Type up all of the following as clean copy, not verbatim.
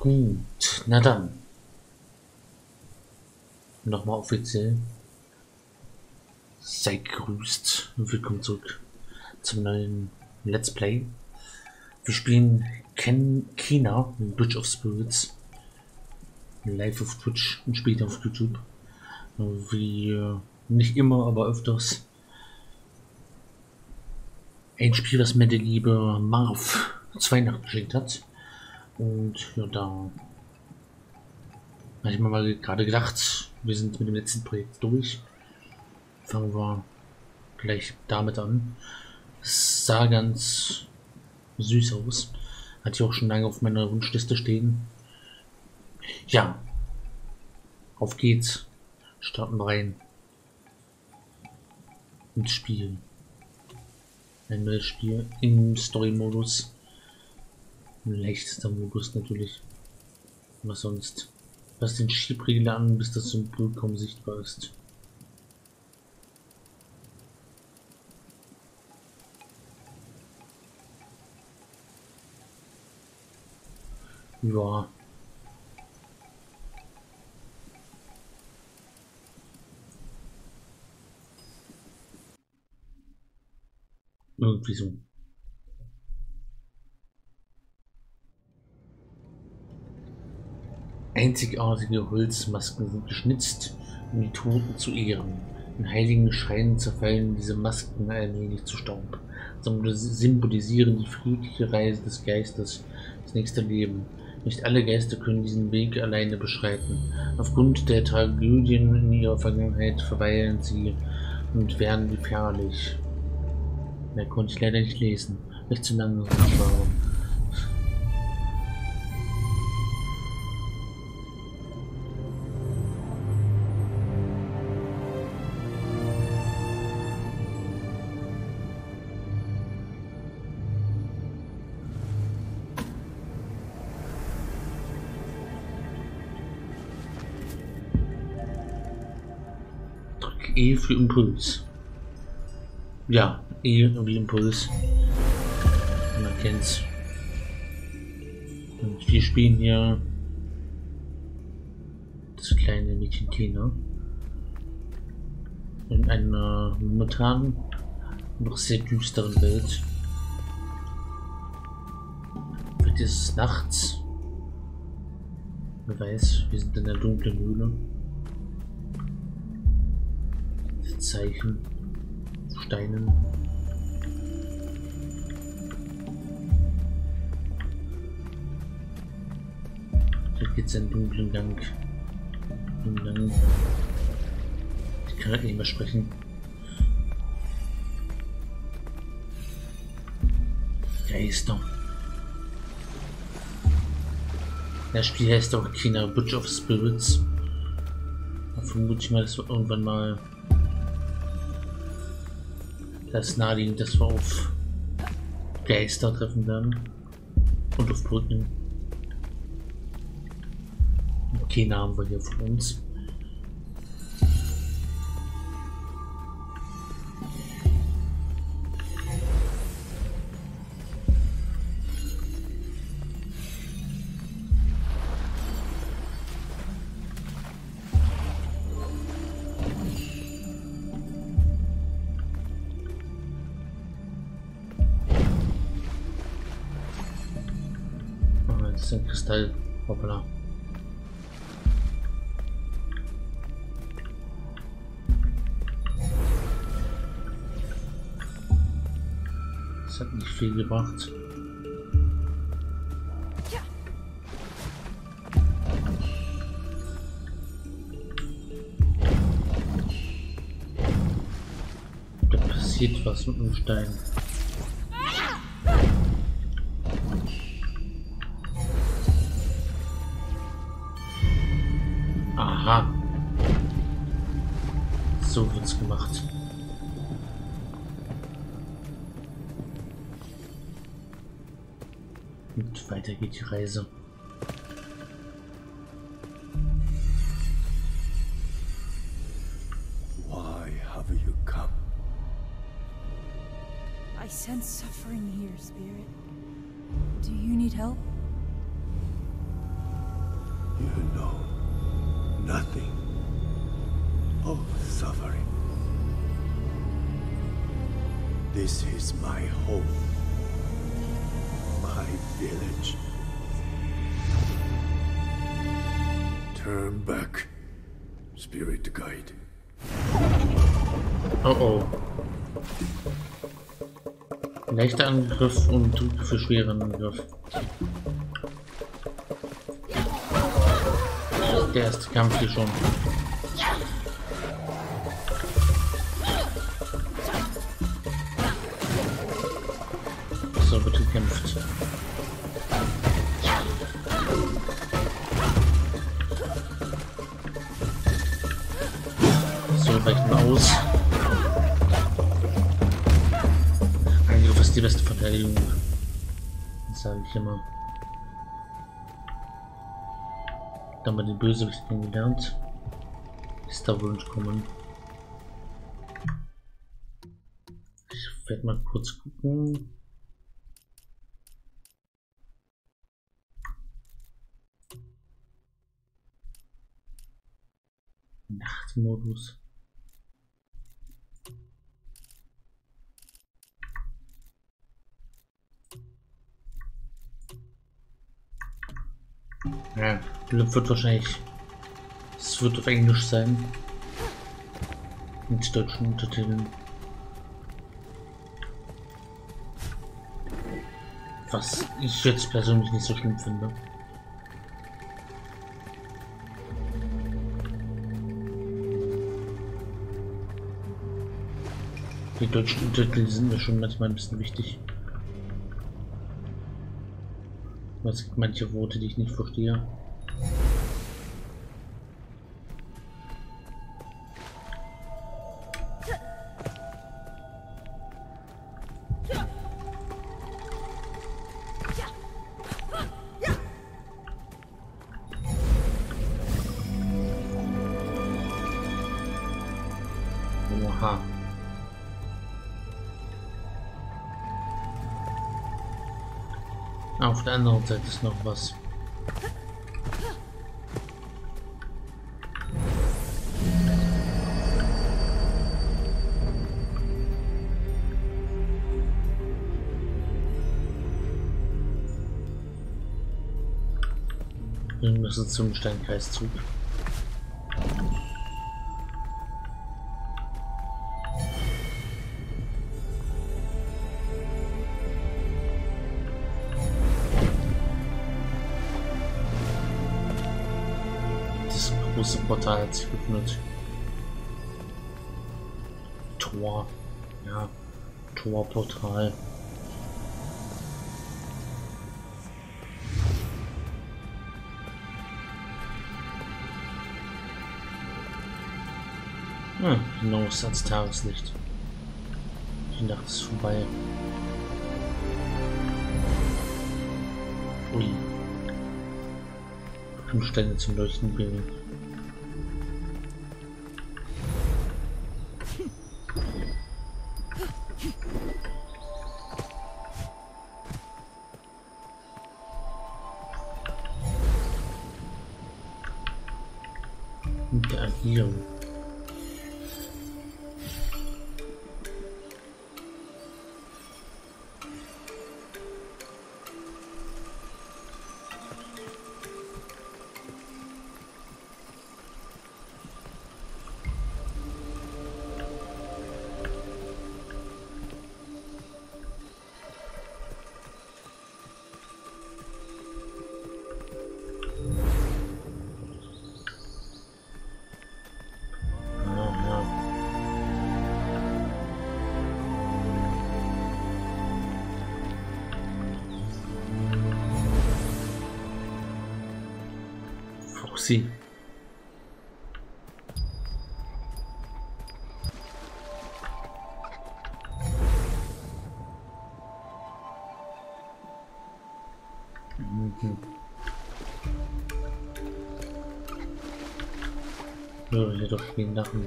Gut, na dann. Nochmal offiziell. Sei gegrüßt und willkommen zurück zum neuen Let's Play. Wir spielen Kena, Bridge of Spirits, live auf Twitch und später auf YouTube. Wie nicht immer, aber öfters. Ein Spiel, was mir der liebe Marv zu Weihnachten geschenkt hat. Und ja, da habe ich mir mal gerade gedacht, wir sind mit dem letzten Projekt durch. Fangen wir gleich damit an. Es sah ganz süß aus. Hatte ich auch schon lange auf meiner Wunschliste stehen. Ja, auf geht's. Starten wir rein ins Spiel. Ein neues Spiel im Story-Modus. Ein leichtester Modus natürlich. Was sonst? Lass den Schiebriegel an, bis das Symbol kaum sichtbar ist. Ja. Irgendwie so. Einzigartige Holzmasken sind geschnitzt, um die Toten zu ehren. In heiligen Schreinen zerfallen diese Masken allmählich zu Staub, sondern symbolisieren die friedliche Reise des Geistes, das nächste Leben. Nicht alle Geister können diesen Weg alleine beschreiten. Aufgrund der Tragödien in ihrer Vergangenheit verweilen sie und werden gefährlich. Mehr konnte ich leider nicht lesen. Nicht zu lange, aber E für Impuls. Ja, E wie Impuls. Man kennt's. Und wir spielen hier das kleine Mädchen Kena in einer momentan noch sehr düsteren Welt. Wird es nachts? Wer weiß, wir sind in der dunklen Höhle. Zeichen, Steinen. Hier geht es einen dunklen Gang. Ich kann halt nicht mehr sprechen. Geister. Das Spiel heißt auch Kena Bridge of Spirits. Da vermute ich mal, dass wir irgendwann mal das naheliegend, dass wir auf Geister treffen werden und auf Brücken. Kena haben wir hier vor uns. Das ist ein Kristall. Hoppla. Das hat nicht viel gebracht. Da passiert was mit dem Stein. Aha. So wird's gemacht. Und weiter geht die Reise. Why have you come? I sense suffering here, Spirit. Do you need help? You know nothing of suffering. This is my home, my village. Turn back, Spirit Guide. Oh oh. Leichter Angriff und Druck für schweren Angriff. Der erste Kampf hier schon. So wird gekämpft. So reicht mal aus. Angriff ist die beste Verteidigung. Das sage ich immer. Dann haben wir den Bösewicht kennengelernt. Ist da wohl nicht kommen. Ich werde mal kurz gucken. Nachtmodus. Ja, wird wahrscheinlich. Es wird auf Englisch sein. Mit deutschen Untertiteln. Was ich jetzt persönlich nicht so schlimm finde. Die deutschen Untertitel sind mir schon manchmal ein bisschen wichtig. Es gibt manche Worte, die ich nicht verstehe. Oha. Auf der anderen Seite ist noch was. Wir müssen zum Steinkreiszug. Das Portal hat sich geöffnet. Tor. Ja. Torportal. Ah, genau, es ist ans Tageslicht. Die Nacht ist vorbei. Ui. 5 Stände zum Leuchten bringen. Interagieren. Sie. Ja, hier doch stehen Lachen.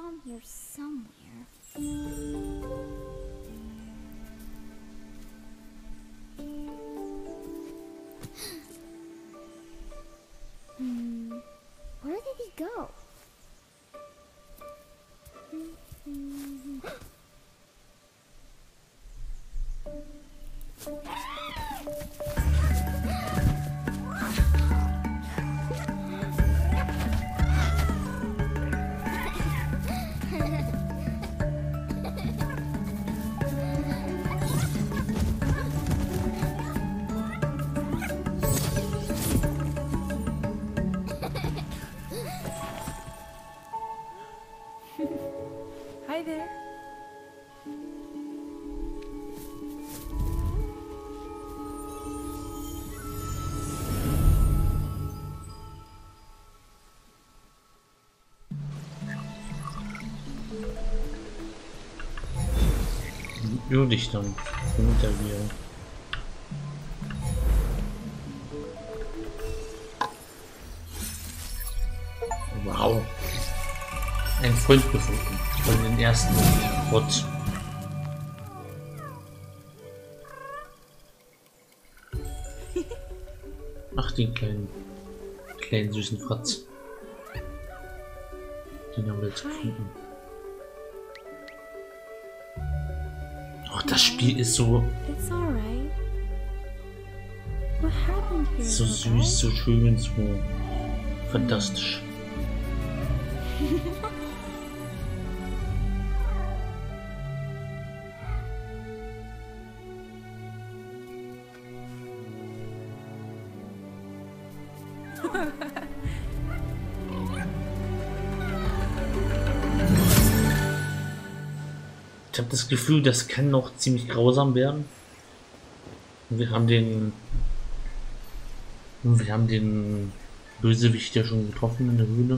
on here somewhere. Where did he go? Hi there. Irrdichtern interagieren. Wow. Ein Freund gefunden. Von den ersten Rot. Ach, den kleinen süßen Fratz. Den haben wir jetzt gefunden. Oh, das Spiel ist so süß, so schön, so fantastisch. Ich habe das Gefühl, das kann noch ziemlich grausam werden. Wir haben den Bösewicht ja schon getroffen in der Höhle.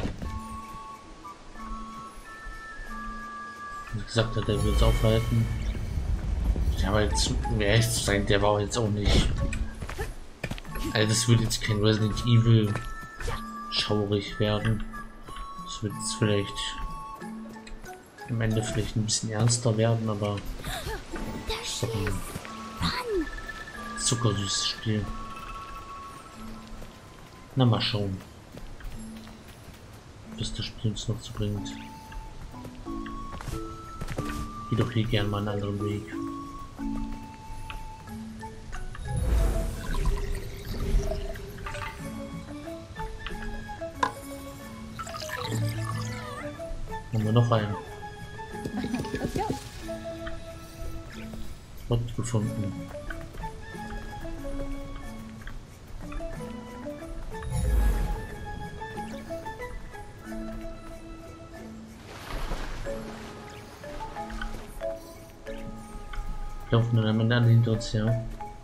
Wie gesagt hat, er wird es aufhalten. Ja, aber jetzt, um ehrlich zu sein, der war jetzt auch nicht. Also das wird jetzt kein Resident Evil schaurig werden. Das wird jetzt vielleicht am Ende vielleicht ein bisschen ernster werden, aber das ist doch ein zuckersüßes Spiel. Na, mal schauen, was das Spiel uns noch so bringt. Geh doch hier gerne mal einen anderen Weg. Haben wir noch einen. Gott gefunden. Laufen dann am Ende alle hinter uns her.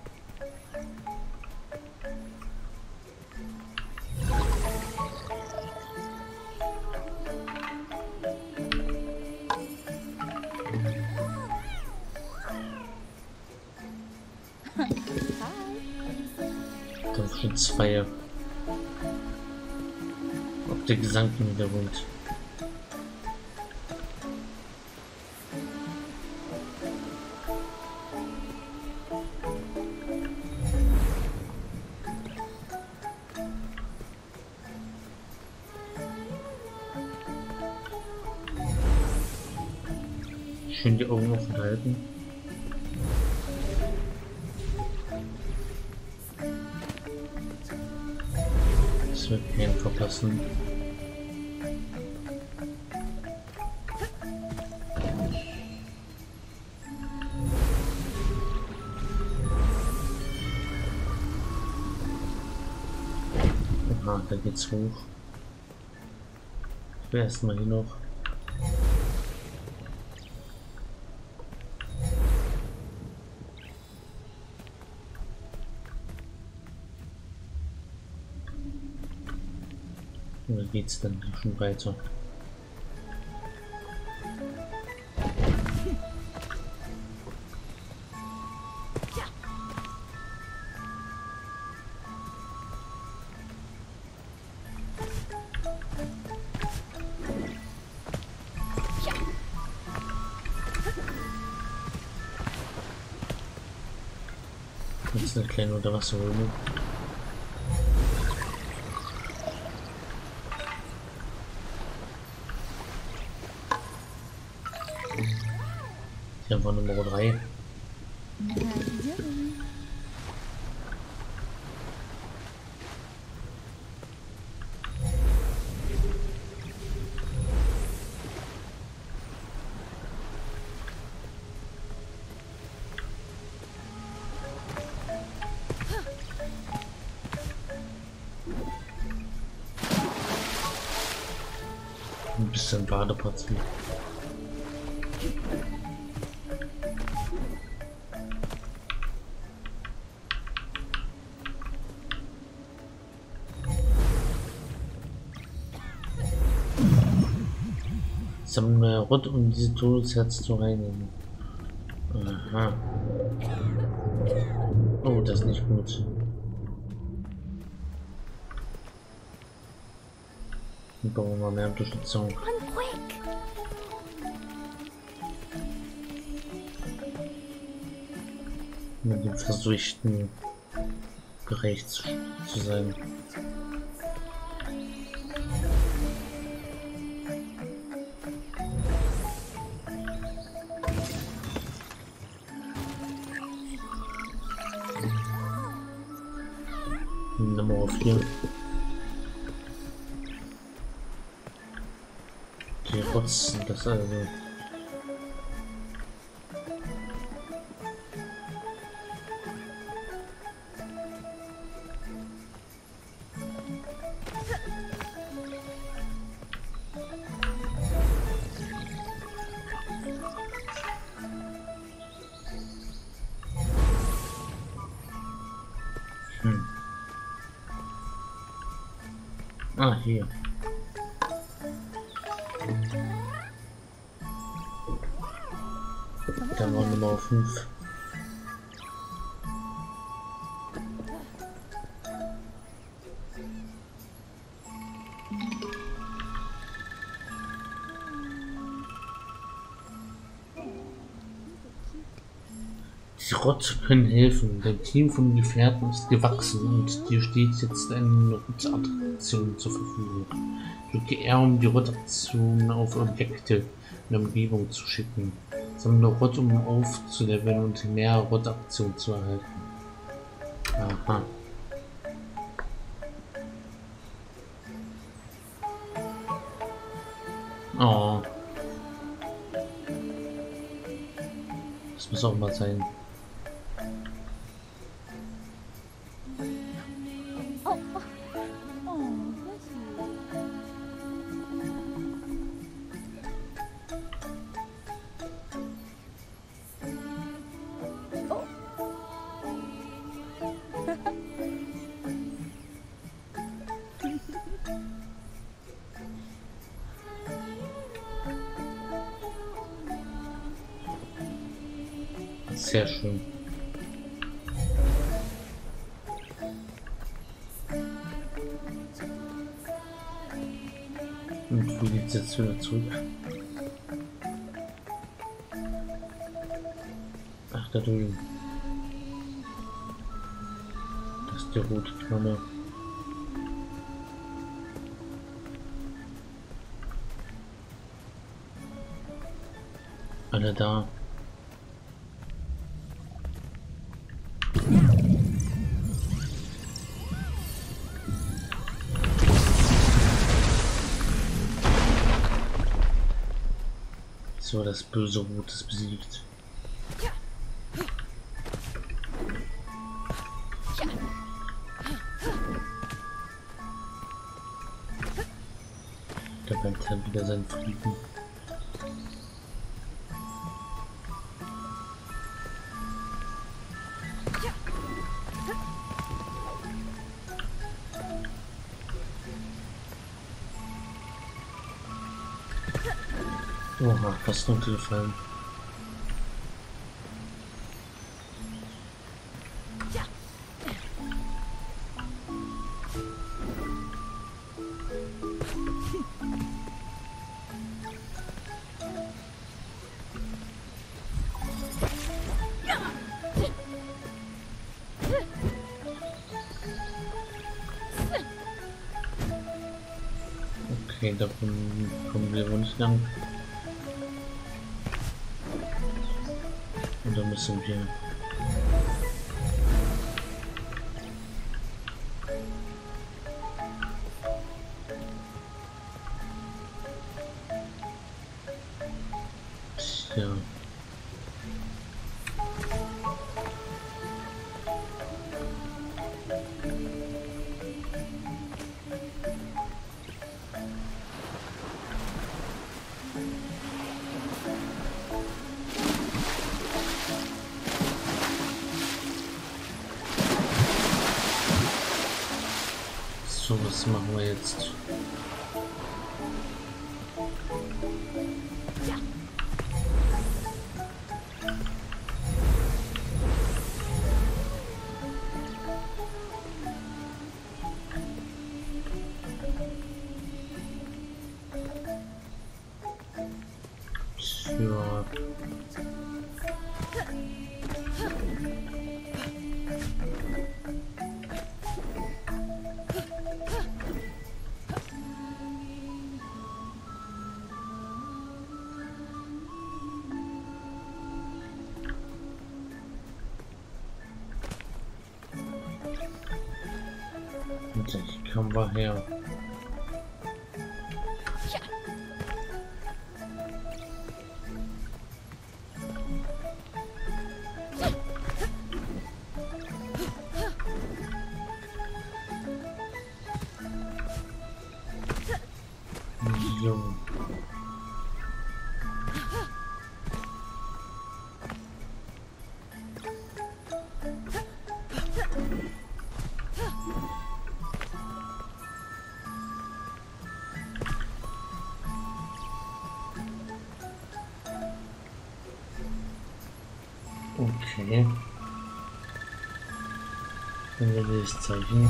Da sind schon zwei. Ob der Gesang im Hintergrund. Schön die Augen offen halten. Das wird keinen verpassen. Aha, da geht's hoch. Ich will erstmal hier noch. Oder geht's dann schon weiter? Das ist eine kleine Unterwasserhöhle. Hier haben wir Nummer 3. Ein bisschen Badepartie. Sammle Rott, um diese Todesherz zu reinigen. Aha. Oh, das ist nicht gut. Wir brauchen mal mehr Unterstützung. Mit dem Versuchten gerecht zu sein. Nummer 4. Die Rotzen, das also. Ah, hier. Dann war Nummer 5. Die Rotze können helfen. Dein Team von Gefährten ist gewachsen und dir steht jetzt eine Rottattraktion zur Verfügung. Drücke R, um die Rottattraktion auf Objekte in der Umgebung zu schicken. Sammle Rott, um aufzuleveln und mehr Rottattraktionen zu erhalten. Aha. Oh. Das muss auch mal sein. Sehr schön. Und wo geht's jetzt wieder zurück? Ach, da drüben. Das ist die rote Tonne. Alle da. So, das böse Rot ist besiegt. Der bleibt halt wieder sein Frieden. Oha, fast runtergefallen. Okay, davon kommen wir wohl nicht lang. Und da müssen wir... Ja. So, was machen wir jetzt? Ja. Und ich komme mal her. Jo. Okay. Dann werde ich Zeichen.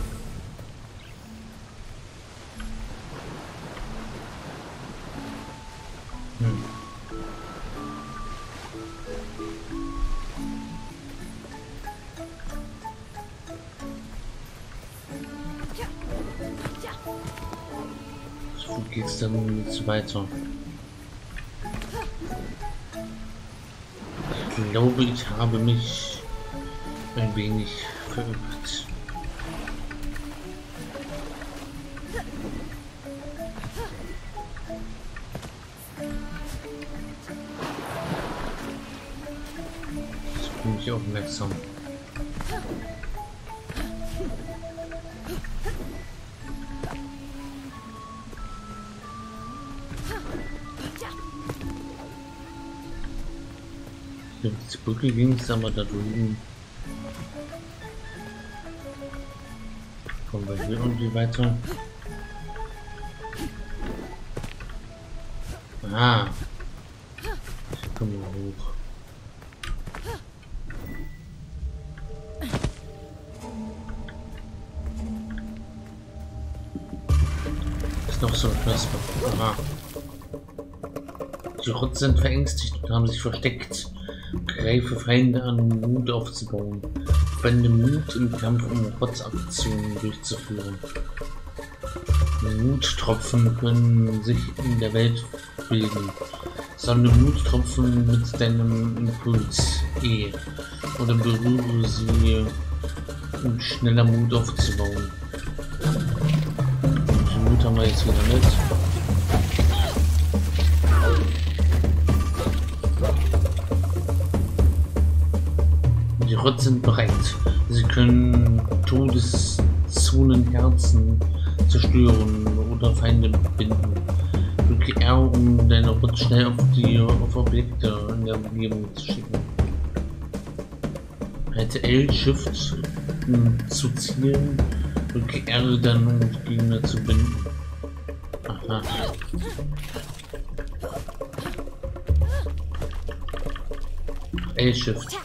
So geht's dann jetzt weiter. Ich glaube, ich habe mich ein wenig verirrt. Jetzt bin ich aufmerksam. Die Brücke ging es aber da drüben. Kommen wir hier irgendwie weiter? Ah, ich komme hoch. Ist noch so ein Knasper. Aha. Die Rots sind verängstigt und haben sich versteckt. Greife Feinde an, um Mut aufzubauen. Verwende Mut im Kampf, um Rotzaktionen durchzuführen. Muttropfen können sich in der Welt bilden. Sammle Muttropfen mit deinem Impuls E oder berühre sie, um schneller Mut aufzubauen. Die Mut haben wir jetzt wieder mit. Die Rots sind bereit. Sie können Todeszonenherzen zerstören oder Feinde binden. Drücke R, um deine Rots schnell auf Objekte in der Umgebung zu schicken. Halte L Shift, um zu zielen. Drücke R dann, um die Gegner zu binden. Aha. L Shift.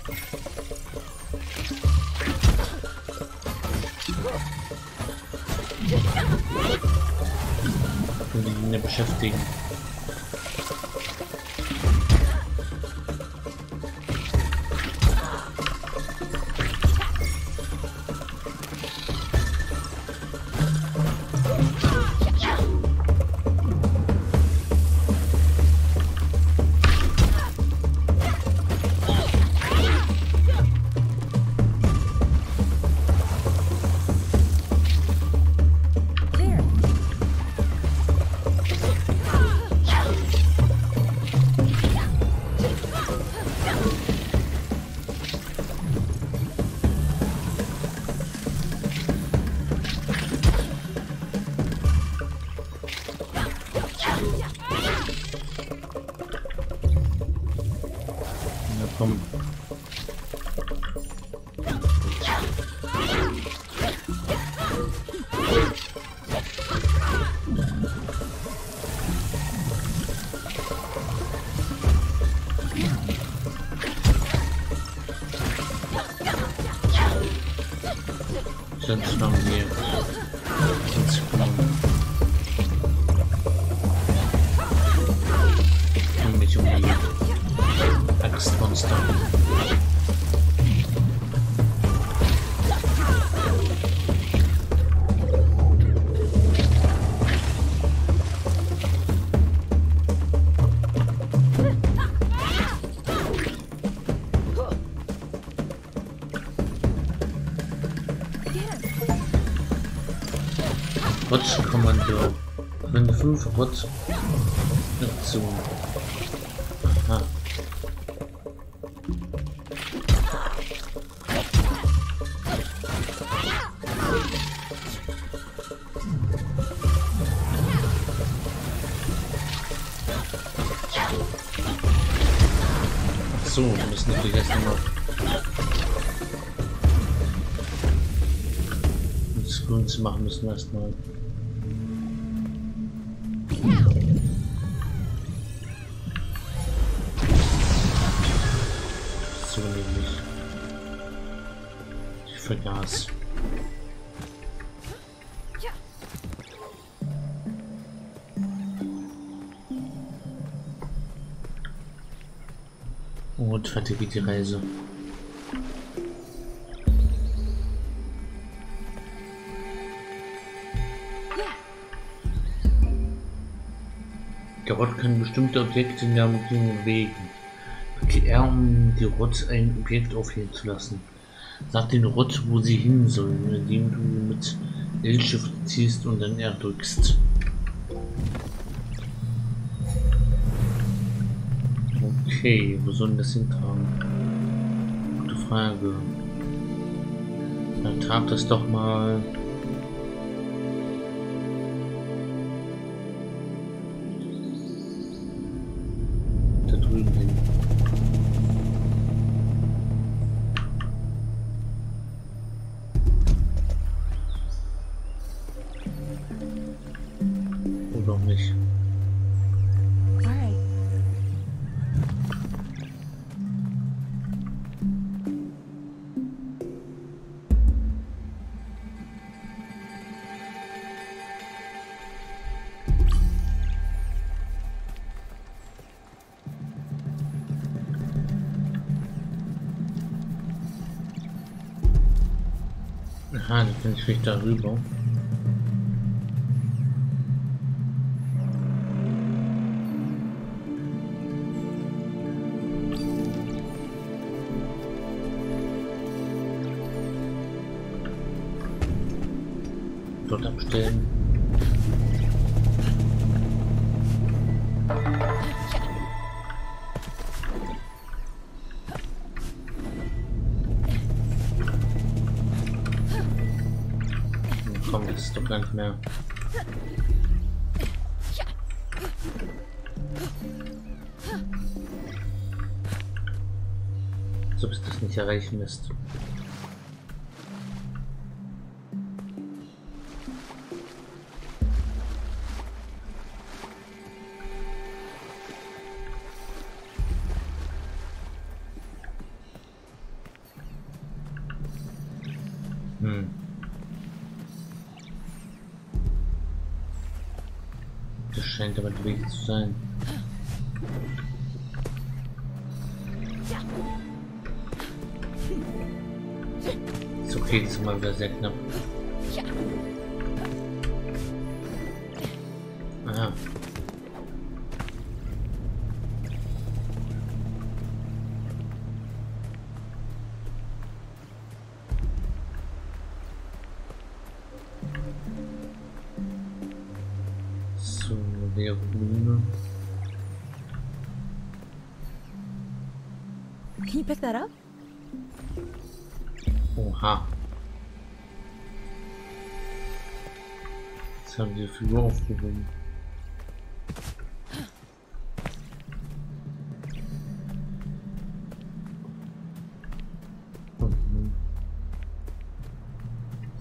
Die Gegner beschäftigen. Komm. Sonst noch mehr. Sonst kommen mich um die Axtmonster. Rotz-Kommando. Wenn 5 Rotz. Aktion. Aha. So, wir müssen natürlich erst noch das Grün zu machen müssen erstmal. So nämlich. Ich vergaß. Und fertig geht die Reise. Der Rott kann bestimmte Objekte in der Umgebung bewegen. Drücke R, um die Rott ein Objekt aufheben zu lassen. Sag den Rott, wo sie hin sollen, indem du mit L-Shift ziehst und dann R drückst. Okay, wo soll das hintragen? Gute Frage. Dann trag das doch mal. Da drüben hin. Oder auch nicht. Aha, dann bin ich vielleicht darüber. Dort abstellen. Komm, das ist doch gar nicht mehr. So bis das nicht erreichen lässt. Das scheint aber der Weg zu sein. Ist okay, diesmal wieder sehr knapp. Aha. So, der Grüne. Can you pick that up? Oha. Jetzt haben die Figur aufgehoben.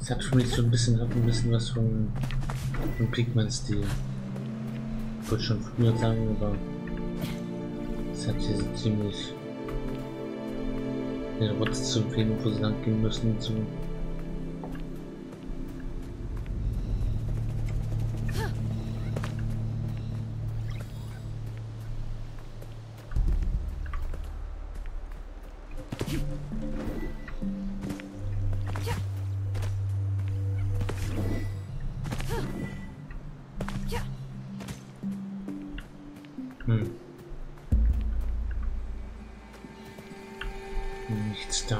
Es hat für mich so ein bisschen, was von Pigment-Stil. Ich wollte schon früher sagen, aber es hat hier so ziemlich den Rotz zu empfehlen, wo sie lang gehen müssen zu. Nichts da.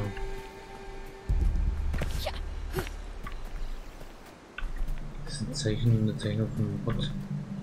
Das ist ein Zeichen, eine Zeichnung von einem Bot.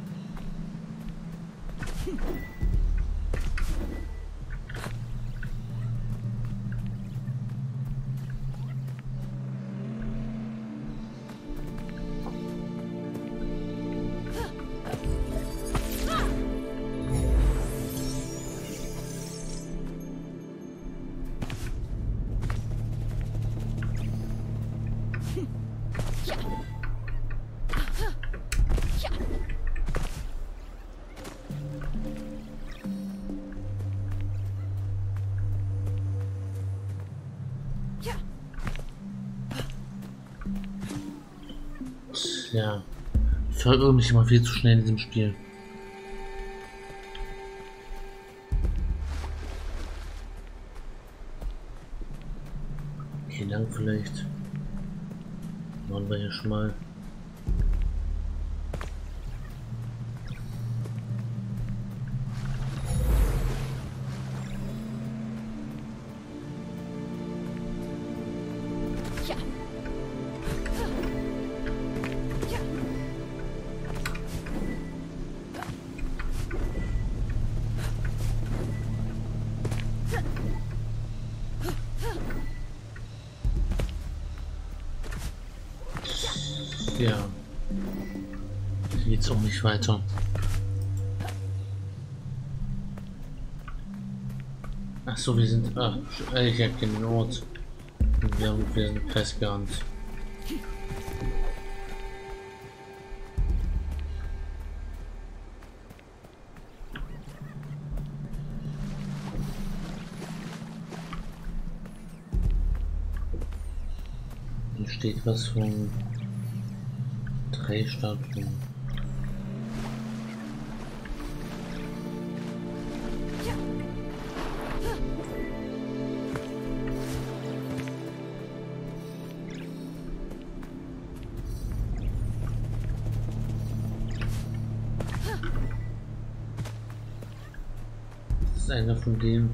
Ja, ich verirre mich immer viel zu schnell in diesem Spiel. Hier lang vielleicht. Waren wir hier schon mal. Ja, hier geht's auch nicht weiter. Ach so, wir sind. Ich hab den Ort. Wir sind festgerannt. Hier steht was von 3 Statuen. Das ist einer von denen.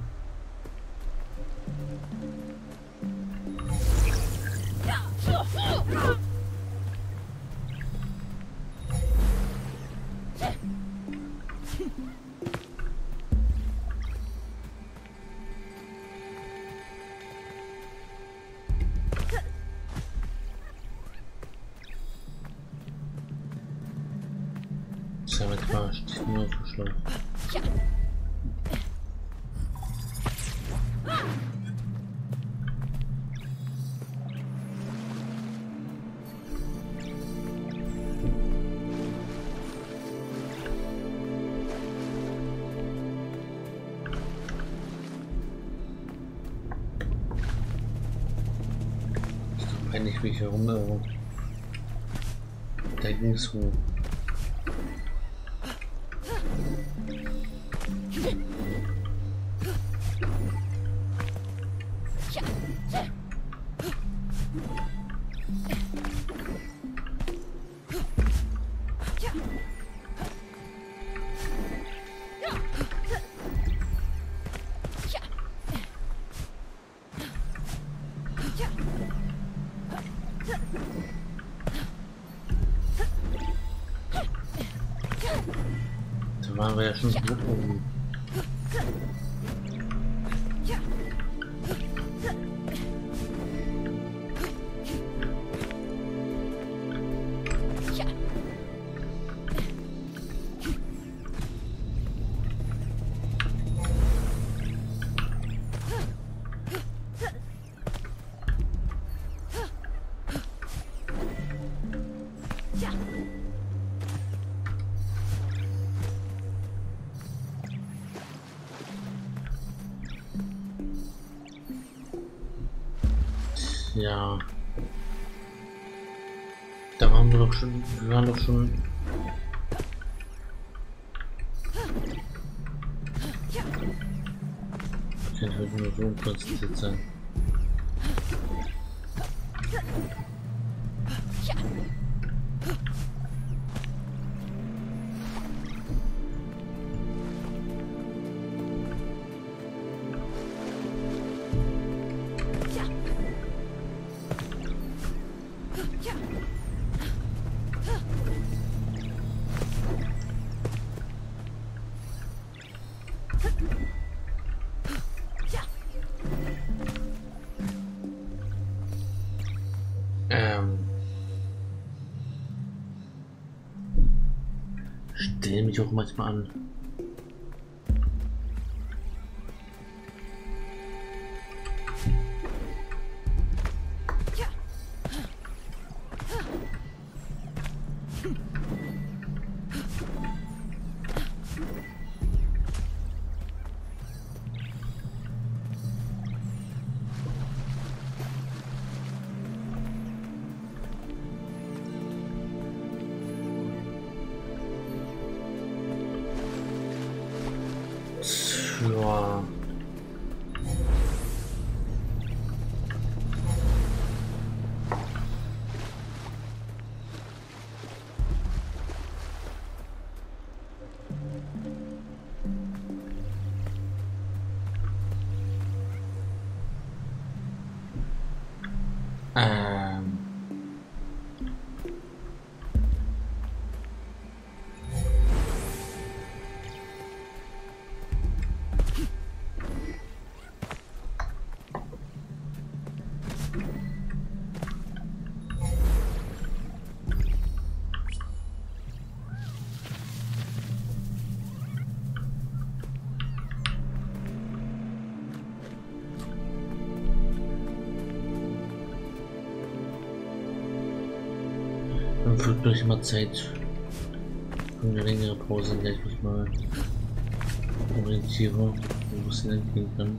Damit verarscht, ich bin aufgeschlagen. Ist doch peinlich, wie ich herumlaufe. Da ging es hoch. Da waren wir ja schon so oben. Ja. Da waren wir doch schon. Wir waren doch schon. Ich kann halt nur so unkonzentriert sein. Stell mich auch manchmal an. Ja. Dann wird gleich mal Zeit für eine längere Pause, in der ich mich mal orientiere, wo es denn entgehen kann.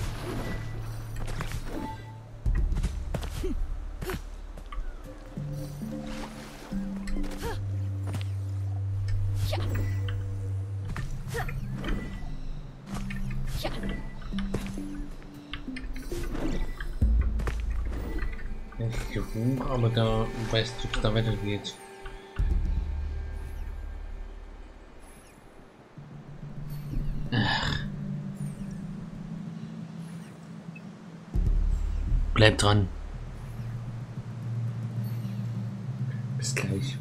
Ich hoch, aber da weißt du, ob es da weitergeht. Ach. Bleib dran. Bis gleich.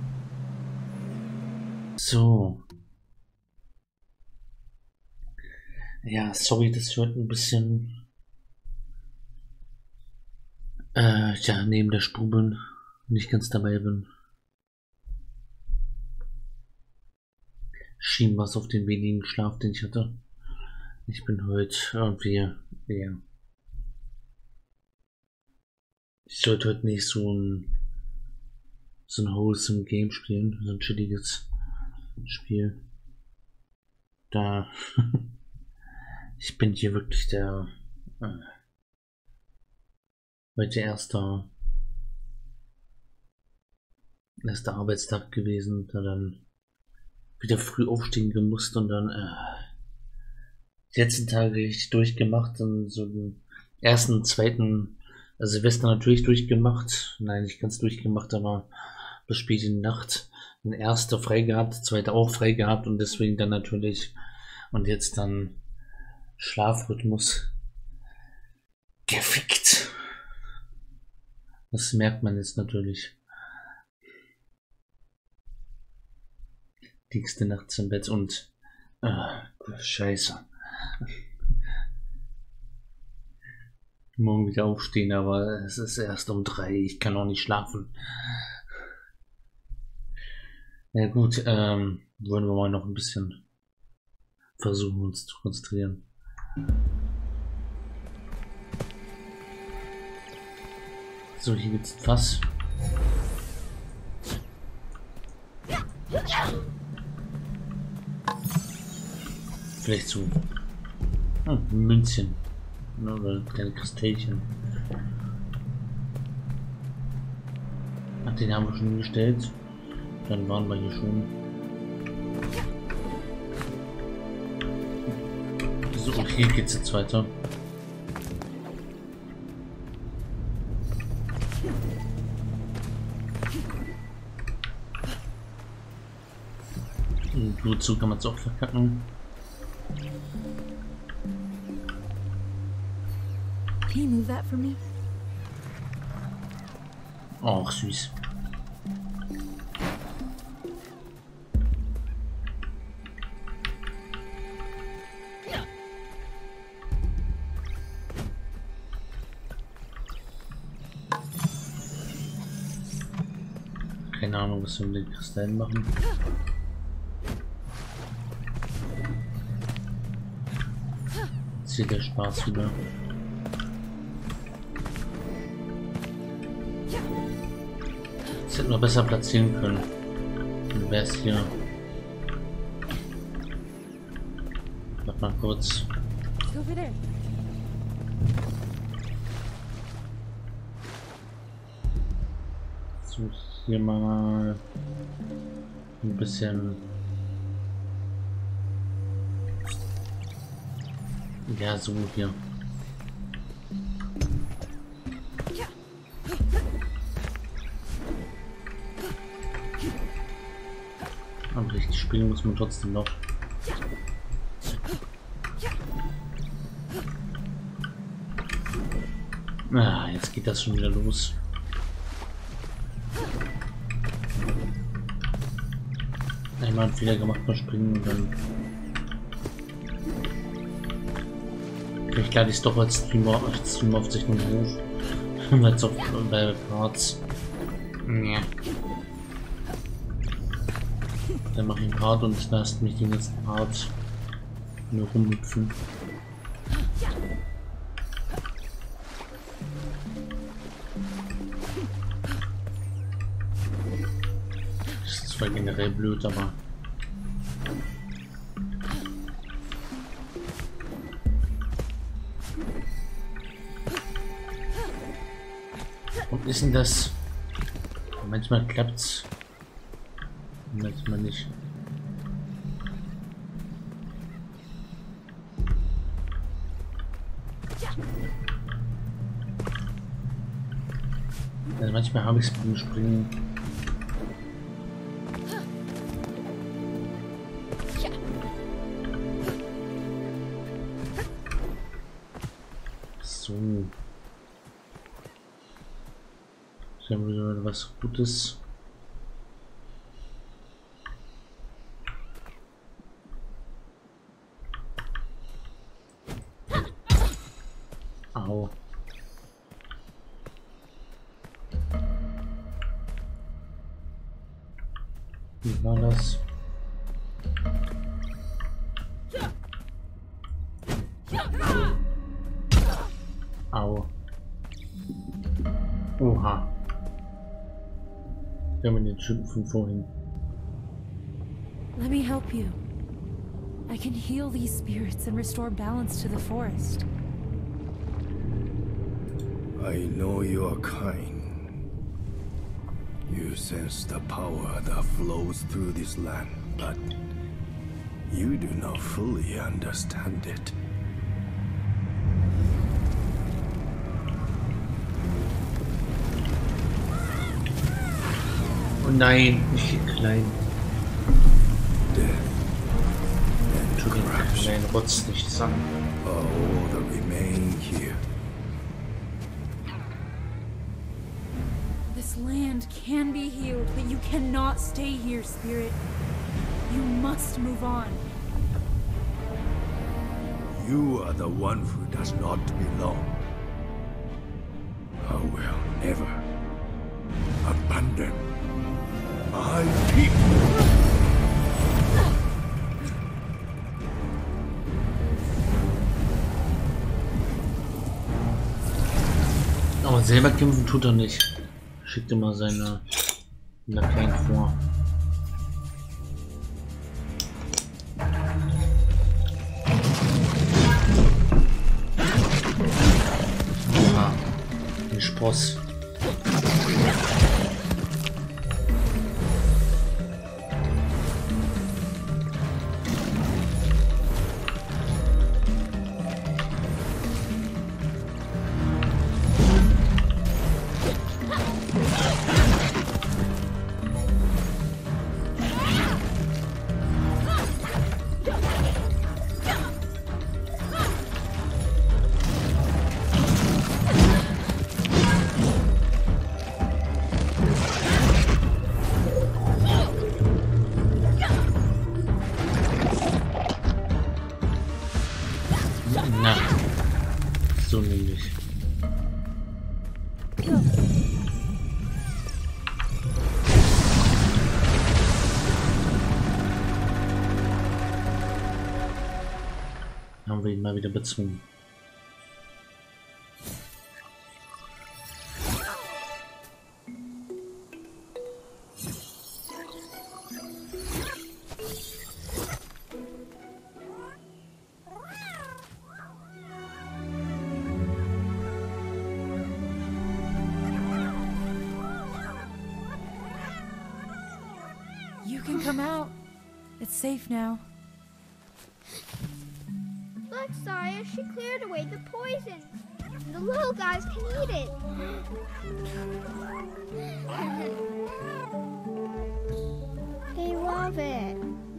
So. Ja, sorry, dass ich heute ein bisschen ja, neben der Spur bin, nicht ganz dabei bin. Schien was auf den wenigen Schlaf, den ich hatte. Ich bin heute irgendwie, ja. Ich sollte heute nicht so ein wholesome Game spielen, so ein chilliges Spiel. Da ich bin hier wirklich der heute erster Arbeitstag gewesen, da dann wieder früh aufstehen gemusst und dann die letzten Tage richtig durchgemacht und so den ersten, zweiten Silvester natürlich durchgemacht. Nein, nicht ganz durchgemacht, aber bis spät in die Nacht. Den erster frei gehabt, zweiter auch frei gehabt und deswegen dann natürlich und jetzt dann Schlafrhythmus gefickt. Das merkt man jetzt natürlich. Liegst du nachts im Bett und Scheiße. Morgen wieder aufstehen, aber es ist erst um 3. Ich kann auch nicht schlafen. Ja gut, wollen wir mal noch ein bisschen versuchen, uns zu konzentrieren. So, hier gibt's ein Fass. Vielleicht so Münzchen oder kleine Kristalchen. den haben wir schon gestellt. Dann waren wir hier schon. So, hier geht's jetzt weiter. Wozu kann man es auch verkacken? Can you move that for me? Och, süß. Keine Ahnung, was wir mit den Kristallen machen. Jetzt hier der Spaß wieder. Das hätten wir besser platzieren können. Dann wäre es hier. Warte mal kurz. Over there. So, hier mal ein bisschen. Ja, so hier. Aber richtig springen muss man trotzdem noch. Ah, jetzt geht das schon wieder los. Einmal einen Fehler gemacht, mal springen und dann. Vielleicht lade ich es doch als Streamaufzeichnung hoch. Weil es auf bei Parts. Ja. Dann mache ich einen Part und lasst mich den letzten Part nur rumhüpfen. Das ist zwar generell blöd, aber. Und ist denn das? Manchmal klappt's. Manchmal nicht. Also manchmal habe ich es beim Springen. So. Ich habe wieder was Gutes. Au. Wie war das? Au. Oha. Wir haben den Typen von vorhin. Let me help you. I can heal these spirits and restore balance to the forest. I know you are kind. You sense the power that flows through this land, but you do not fully understand it. Oh nein, nicht klein. Death Entschuldigung, nein, rotzt nicht sagen. are all that remain here. This land can be healed, but you cannot stay here, spirit. You must move on. You are the one who does not belong. I will never abandon my people. Aber selber kämpfen tut er nicht. Schickt immer seine Lakaien vor. Oha, ein Spross. So nämlich. Haben wir ihn mal wieder bezwungen. You can come out. It's safe now. Look, Saya, she cleared away the poison. The little guys can eat it. They love it.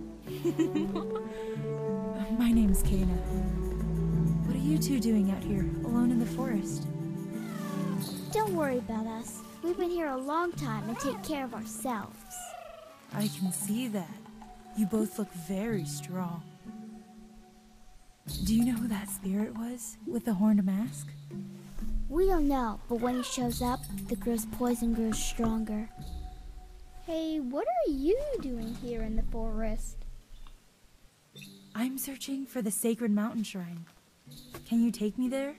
My name's Kana. What are you two doing out here, alone in the forest? Don't worry about us. We've been here a long time and take care of ourselves. I can see that. You both look very strong. Do you know who that spirit was with the horned mask? We don't know, but when he shows up, the girl's poison grows stronger. Hey, what are you doing here in the forest? I'm searching for the sacred mountain shrine. Can you take me there?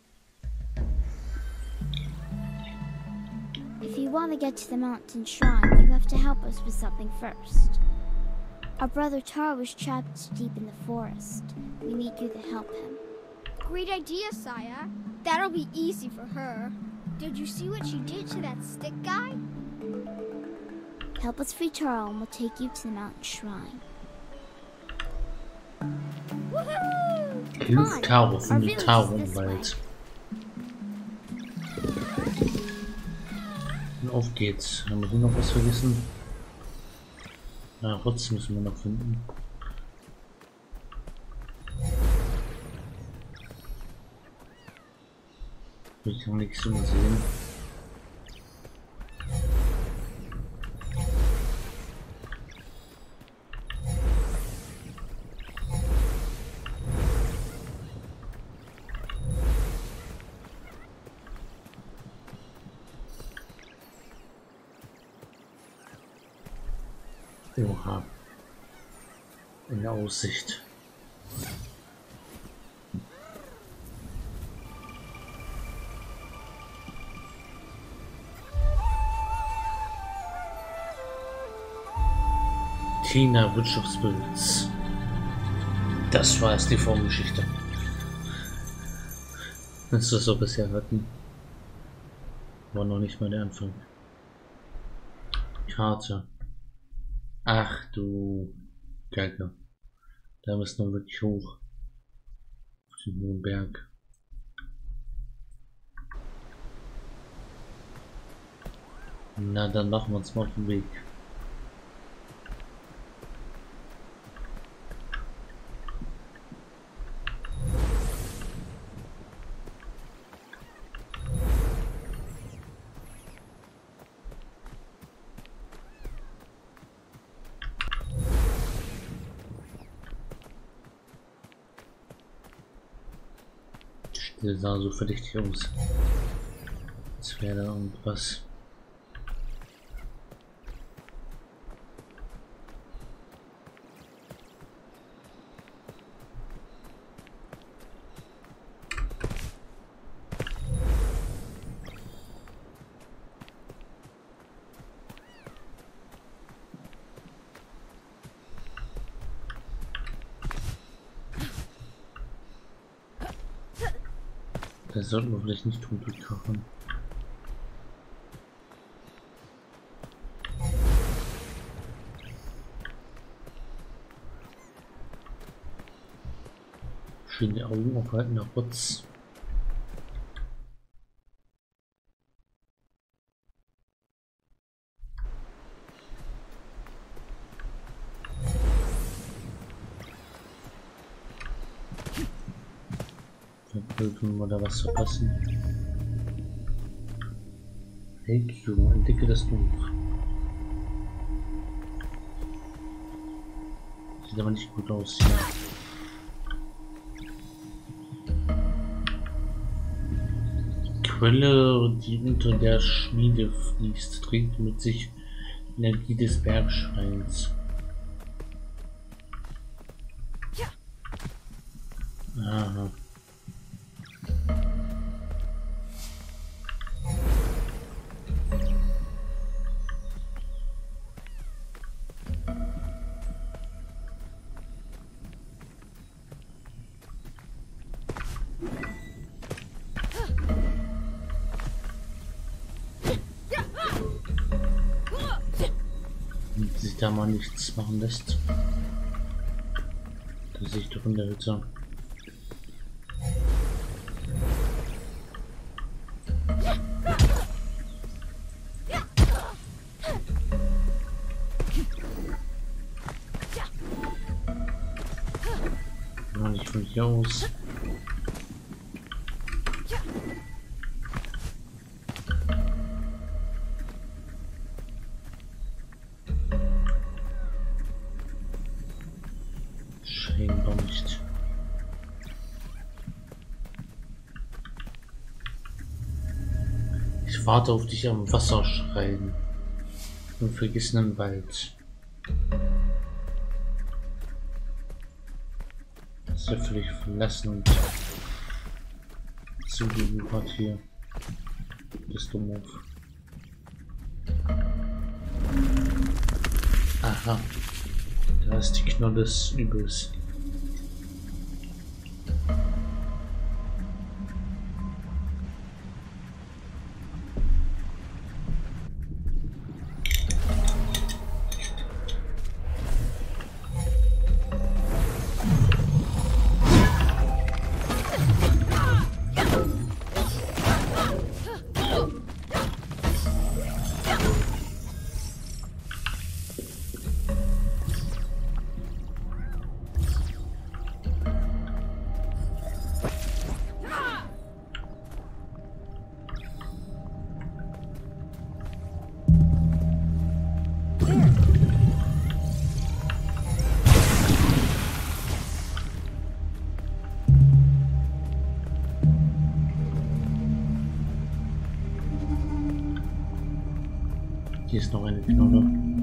If you want to get to the mountain shrine, you have to help us with something first. Our brother Taro was trapped deep in the forest. We need you to help him. Great idea, Saya. That'll be easy for her. Did you see what she did to that stick guy? Help us free Taro and we'll take you to the mountain shrine. Woohoo! Hilf Taro, Our finde village Taro is im this way. Wald. Und auf geht's. Haben wir hier noch was vergessen? Na, Rotz müssen wir noch finden. Ich kann nichts übersehen. Oha. In der Aussicht. China Wirtschaftsbesitz. Das war es, die Vorgeschichte. Das wir so bisher hatten. War noch nicht mal der Anfang. Karte. Ach du Kacke. Da müssen wir wirklich hoch. Auf den hohen Berg. Na, dann machen wir uns mal auf den Weg. Der sah so verdächtig aus. Als wäre da irgendwas. Das sollten wir vielleicht nicht tun, durchkochen. Schön die Augen aufhalten, der Rotz. Dürfen wir da was verpassen? Hey Junge, entdecke das Buch. Sieht aber nicht gut aus hier. Quelle, die unter der Schmiede fließt, trägt mit sich die Energie des Bergschreins. Aha. Wenn sich da mal nichts machen lässt. Das sehe ich doch in der Hütte. Nicht von hier aus. Scheinbar nicht. Ich warte auf dich am Wasserschrein im vergessenen Wald. Das ist ja völlig verlassen und zugewuchert hier. Bist du doof. Aha. Da ist die Knolle des Übels. Hier ist noch eine Knolle.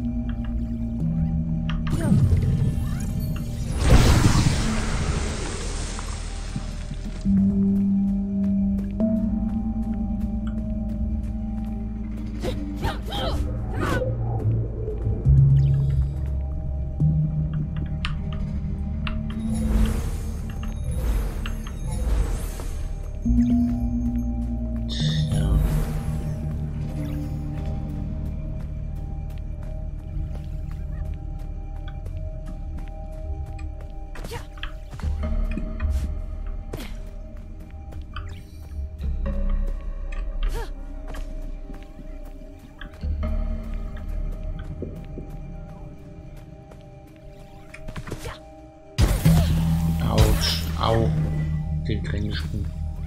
Au, den reingesprungen.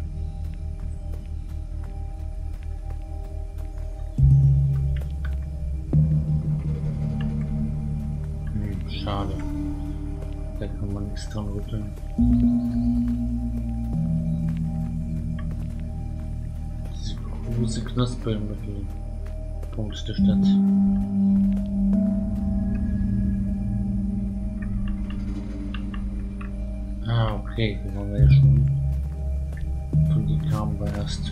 Schade. Da kann man nichts dran rütteln. Diese große Knospe im Mittelpunkt der Stadt. Ah, okay, den haben wir ja schon. Von die kamen wir erst.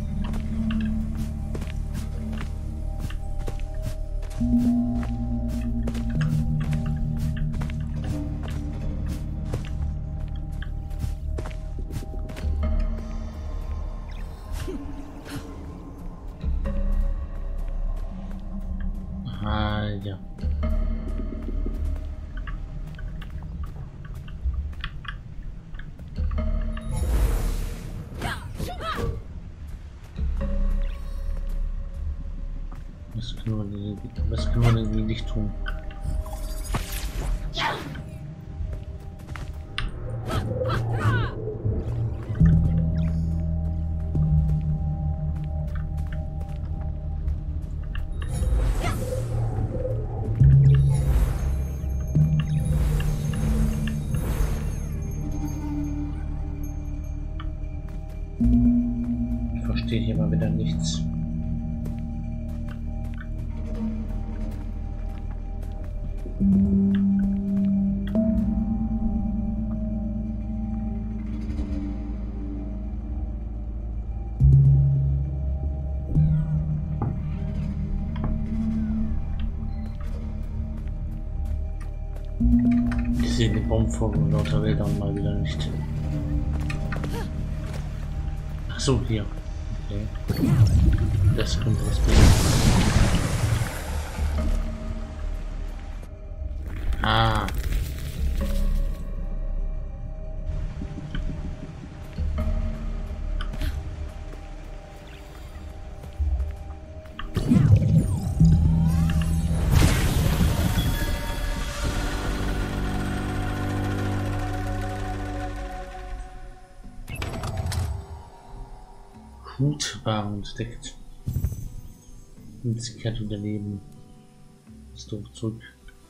Ah, ja. Was können wir denn nicht tun? Steht hier mal wieder nichts. Ich sehe den Baum vor lauter Wäldern mal wieder nicht. Ach so, hier. Okay. Das könnte was bringen. Ah. Hutwagen entdeckt. Und sie kehrt wieder Leben. Ist doch zurück.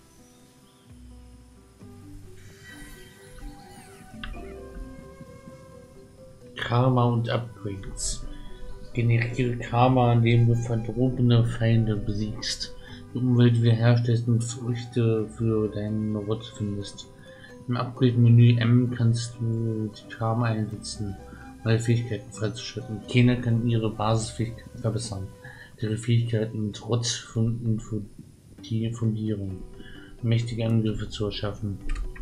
Karma und Upgrades. Generiere Karma, indem du verdorbene Feinde besiegst. Die Umwelt wiederherstellst und Früchte für deinen Rot findest. Im Upgrade-Menü M kannst du die Karma einsetzen, neue Fähigkeiten freizuschalten. Kena kann ihre Basisfähigkeiten verbessern. Ihre Fähigkeiten mit Rot und Fundierung. Mächtige Angriffe zu erschaffen.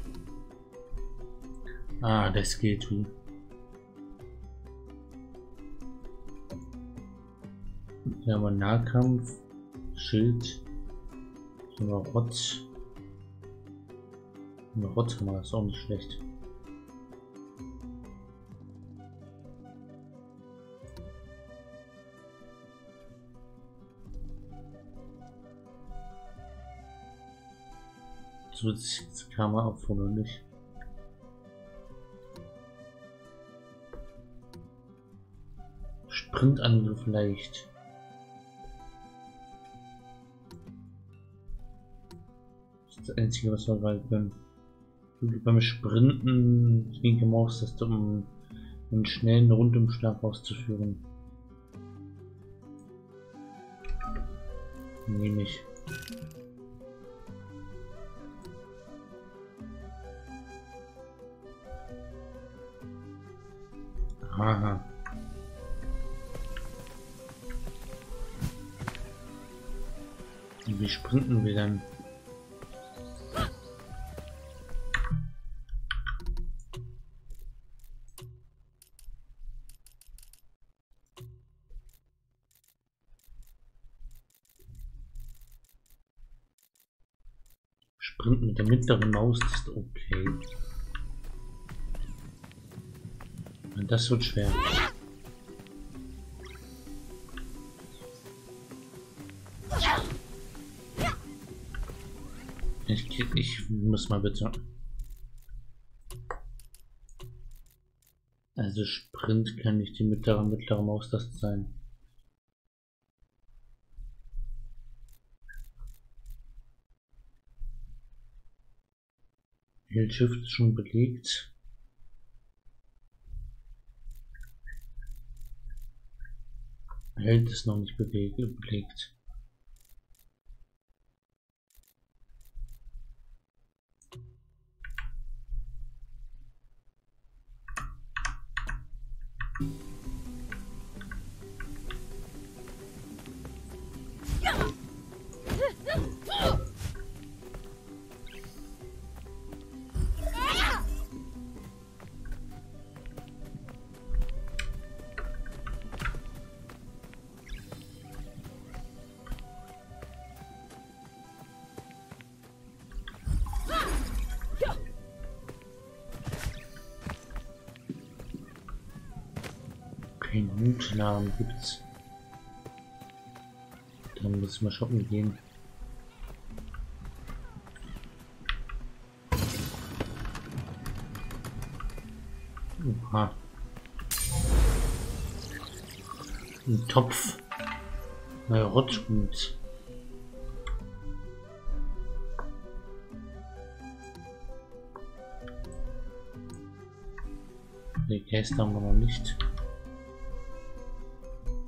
Ah, das geht wie. Hier haben wir Nahkampf, Schild, hier haben wir Rot. Rot haben wir, das ist auch nicht schlecht. Zusätzlich kann man erforderlich. Sprintangriff leicht. Das ist das Einzige, was wir gerade können. Beim Sprinten die linke Maustaste, um einen schnellen Rundumschlag auszuführen. Nehme ich. Aha. Und wie sprinten wir dann? Sprinten mit der mittleren Maus ist okay. Und das wird schwer. Ich muss mal bitte. Also Sprint kann nicht die mittlere Maustaste sein. Hill Shift ist schon belegt. Held ist noch nicht belegt. Kein Hutnamen gibt's. Dann müssen wir shoppen gehen. Oha. Ein Topf. Neuer Rotschmutz. Die Käste haben wir noch nicht.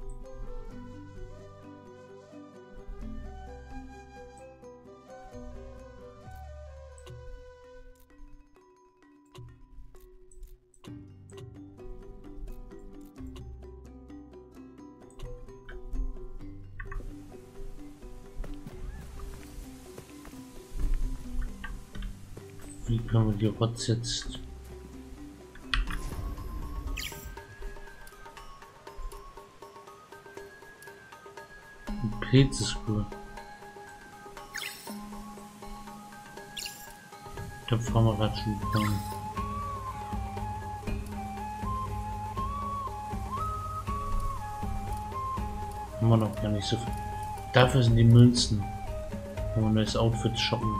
Wie können wir die Rotz jetzt? Ein Pilz ist cool. Ich hab vorhin gerade schon bekommen. Haben wir noch gar nicht so viel. Dafür sind die Münzen. Wenn wir ein neues Outfit shoppen.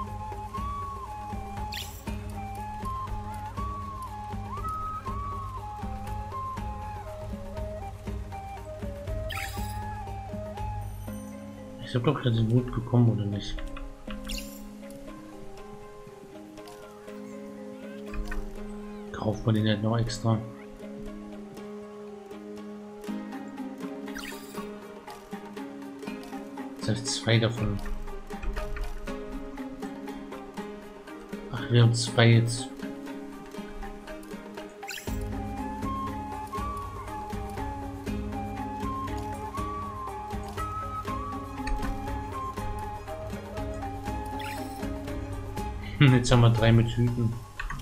Ich habe doch gerade den Mut bekommen, oder nicht? Kauft man den halt noch extra. Jetzt habe ich 2 davon. Ach, wir haben 2 jetzt. Jetzt haben wir 3 mit Hüten.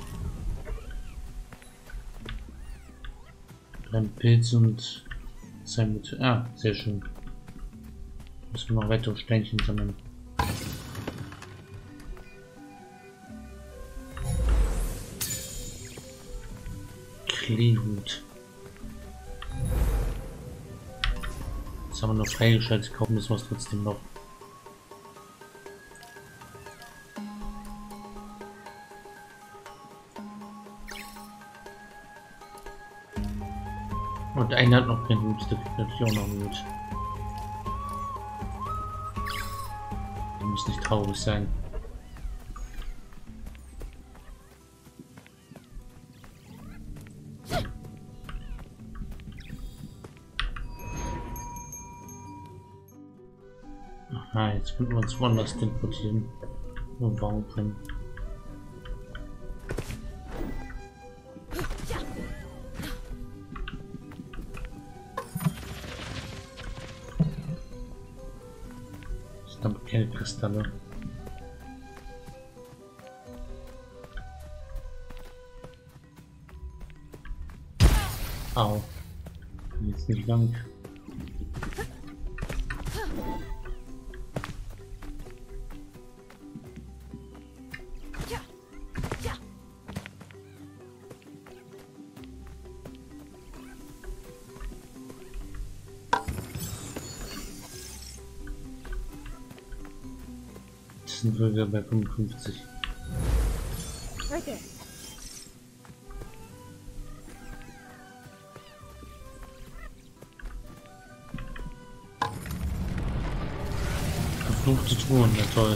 3 mit Pilz und 2 mit... Ah, sehr schön. Müssen wir noch weitere Steinchen sammeln. Kleehut. Jetzt haben wir noch freigeschaltet, kaufen müssen wir es trotzdem noch. Und einer hat noch keinen Hut, der kriegt natürlich auch noch einen Hut. Der muss nicht traurig sein. Aha, jetzt können wir uns woanders teleportieren. Und warum können? Keine Kristalle. Au. Jetzt nicht lang. Sind wir wieder bei 55. Right there. Verfluchte Truhen, ja toll.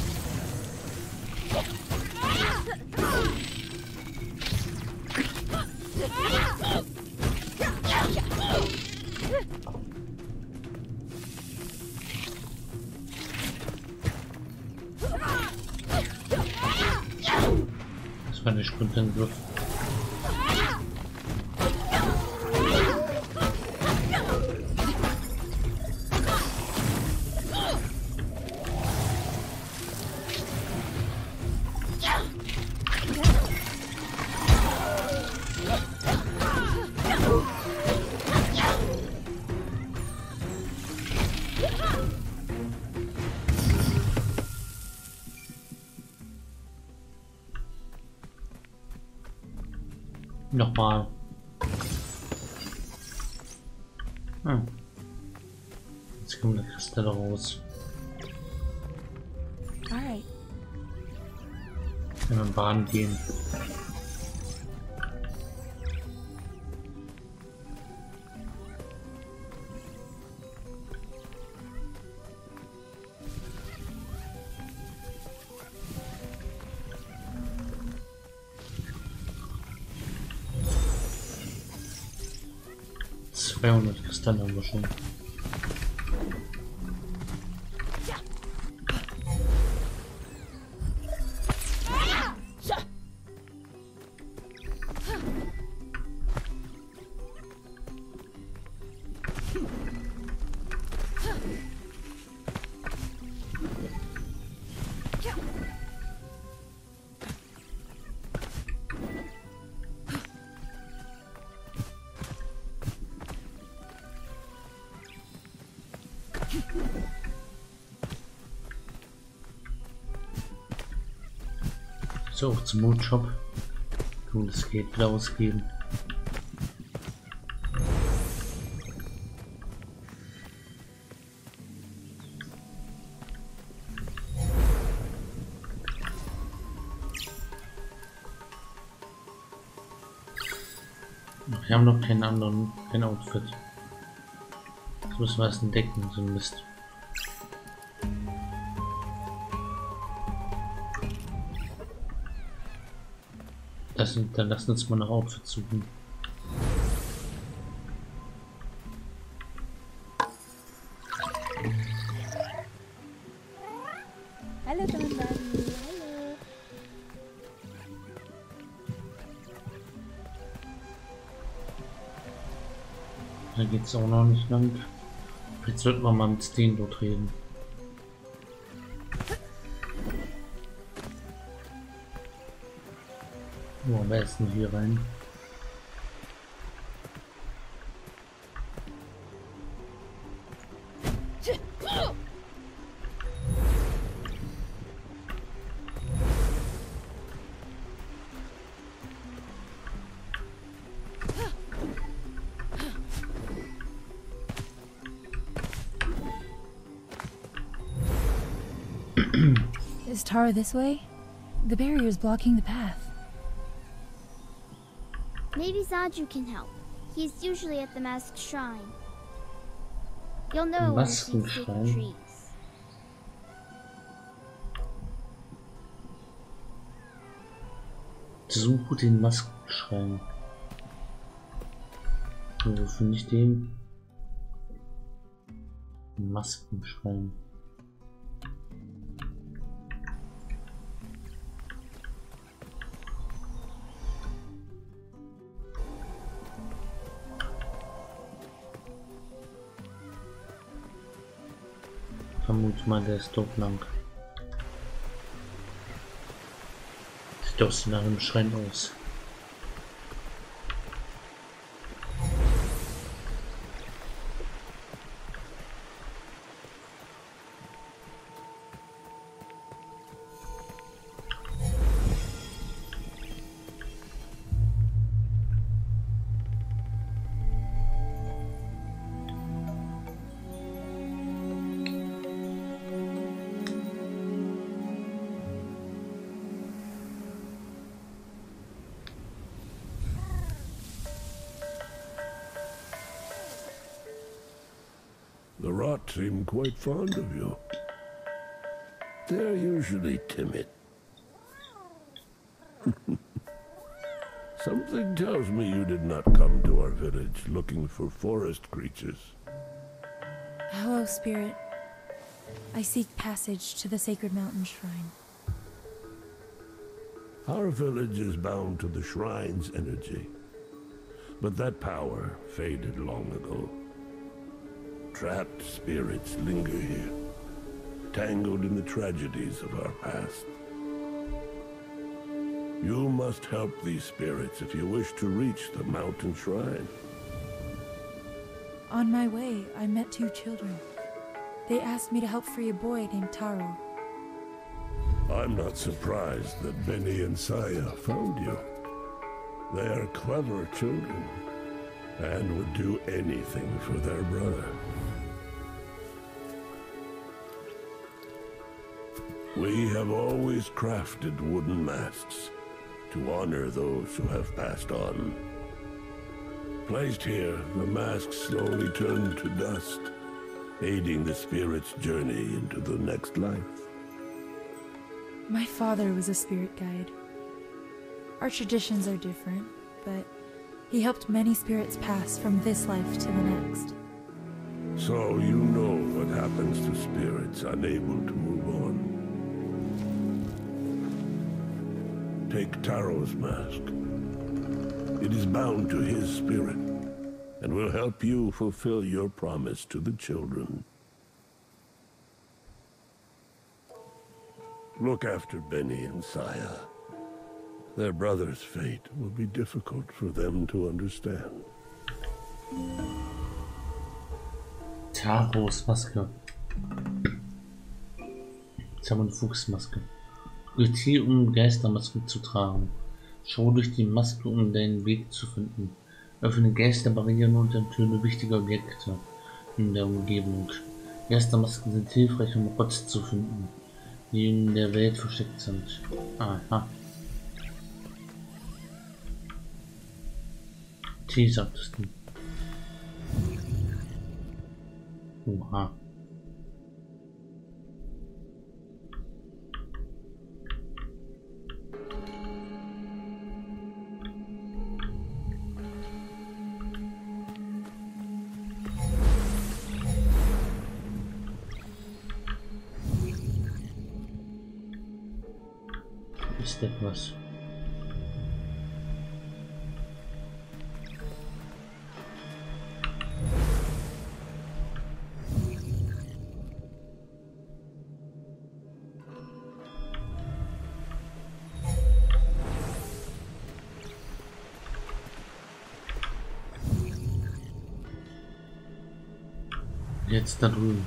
Das war der Sprintangriff. Nochmal. Jetzt kommen die Kristalle raus. Alright. Wenn wir baden gehen. Kristalle haben wir schon. So, zum Mutshop. Cooles Geld wieder ausgeben. Wir haben noch kein Outfit. Jetzt müssen wir erst entdecken, so ein Mist. Dann lassen uns mal nach Outfit suchen. Hallo, Donbani. Hallo. Da geht's auch noch nicht lang. Jetzt sollten wir mal mit Steen dort reden. Wo am besten hier rein? Is Taro this way? The barrier is blocking the path. Maybe Zaju can help. He's usually at the Masked Shrine. You'll know when he sees sacred trees. Suche den Maskenschrein. Wo finde ich den? Maskenschrein. Vermute mal, der ist dort lang. Sieht doch nach einem Schrein aus. The rot seem quite fond of you. They're usually timid. Something tells me you did not come to our village looking for forest creatures. Hello, Spirit. I seek passage to the Sacred Mountain Shrine. Our village is bound to the shrine's energy, but that power faded long ago. Trapped spirits linger here, tangled in the tragedies of our past. You must help these spirits if you wish to reach the mountain shrine. On my way, I met two children. They asked me to help free a boy named Taro. I'm not surprised that Benny and Saya found you. They are clever children, and would do anything for their brother. We have always crafted wooden masks to honor those who have passed on. Placed here, the masks slowly turn to dust, aiding the spirit's journey into the next life. My father was a spirit guide. Our traditions are different, but he helped many spirits pass from this life to the next. So you know what happens to spirits unable to move on. Take Taro's mask. It is bound to his spirit, and will help you fulfill your promise to the children. Look after Benny and Saya. Their brother's fate will be difficult for them to understand. Taros Maske. Zauber- Fuchsmaske. Drücke um Geistermasken zu tragen. Schau durch die Maske, um deinen Weg zu finden. Öffne Geisterbarrieren und enthülle wichtige Objekte in der Umgebung. Geistermasken sind hilfreich, um Rots zu finden, die in der Welt versteckt sind. Aha. T, sagtest du. Oha. Ist etwas. Jetzt da drüben.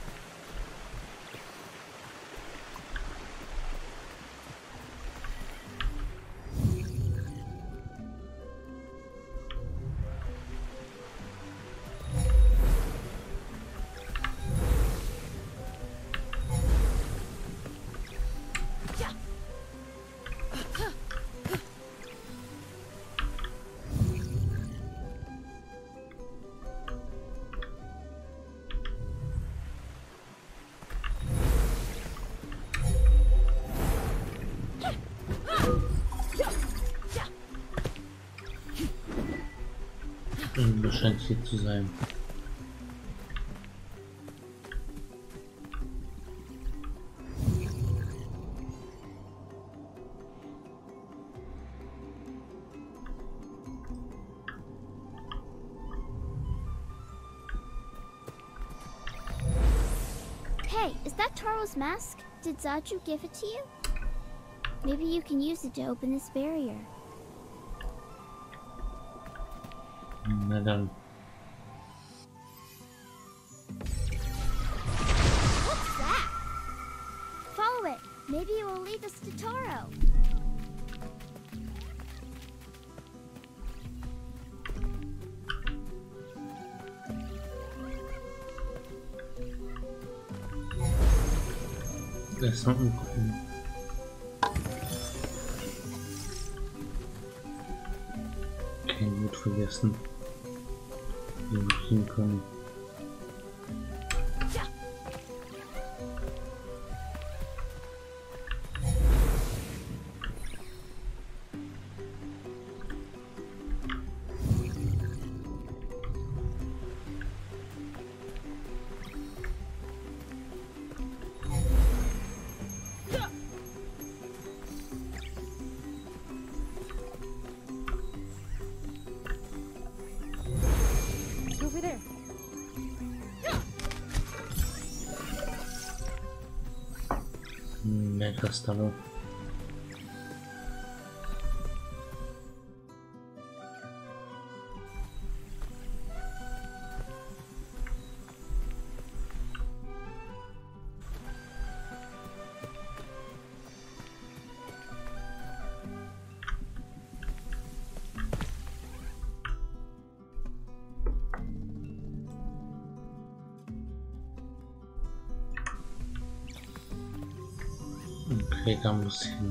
Scheint hier zu sein. Hey, is that Taro's mask? Did Zaju give it to you? Maybe you can use it to open this barrier. Na dann. What's that? Follow it. Maybe it will lead us to Taro. Lass mal umgucken. Kein Mut vergessen. Wir kriegen können. Over there. Mega Star. Okay, da muss hin.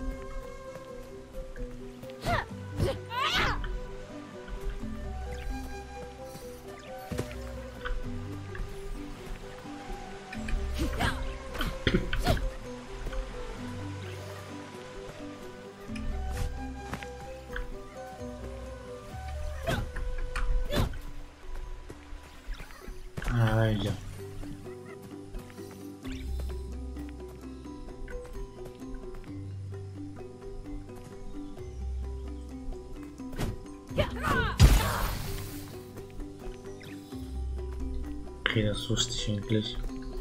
Ah, ja. Okay, das wusste ich eigentlich.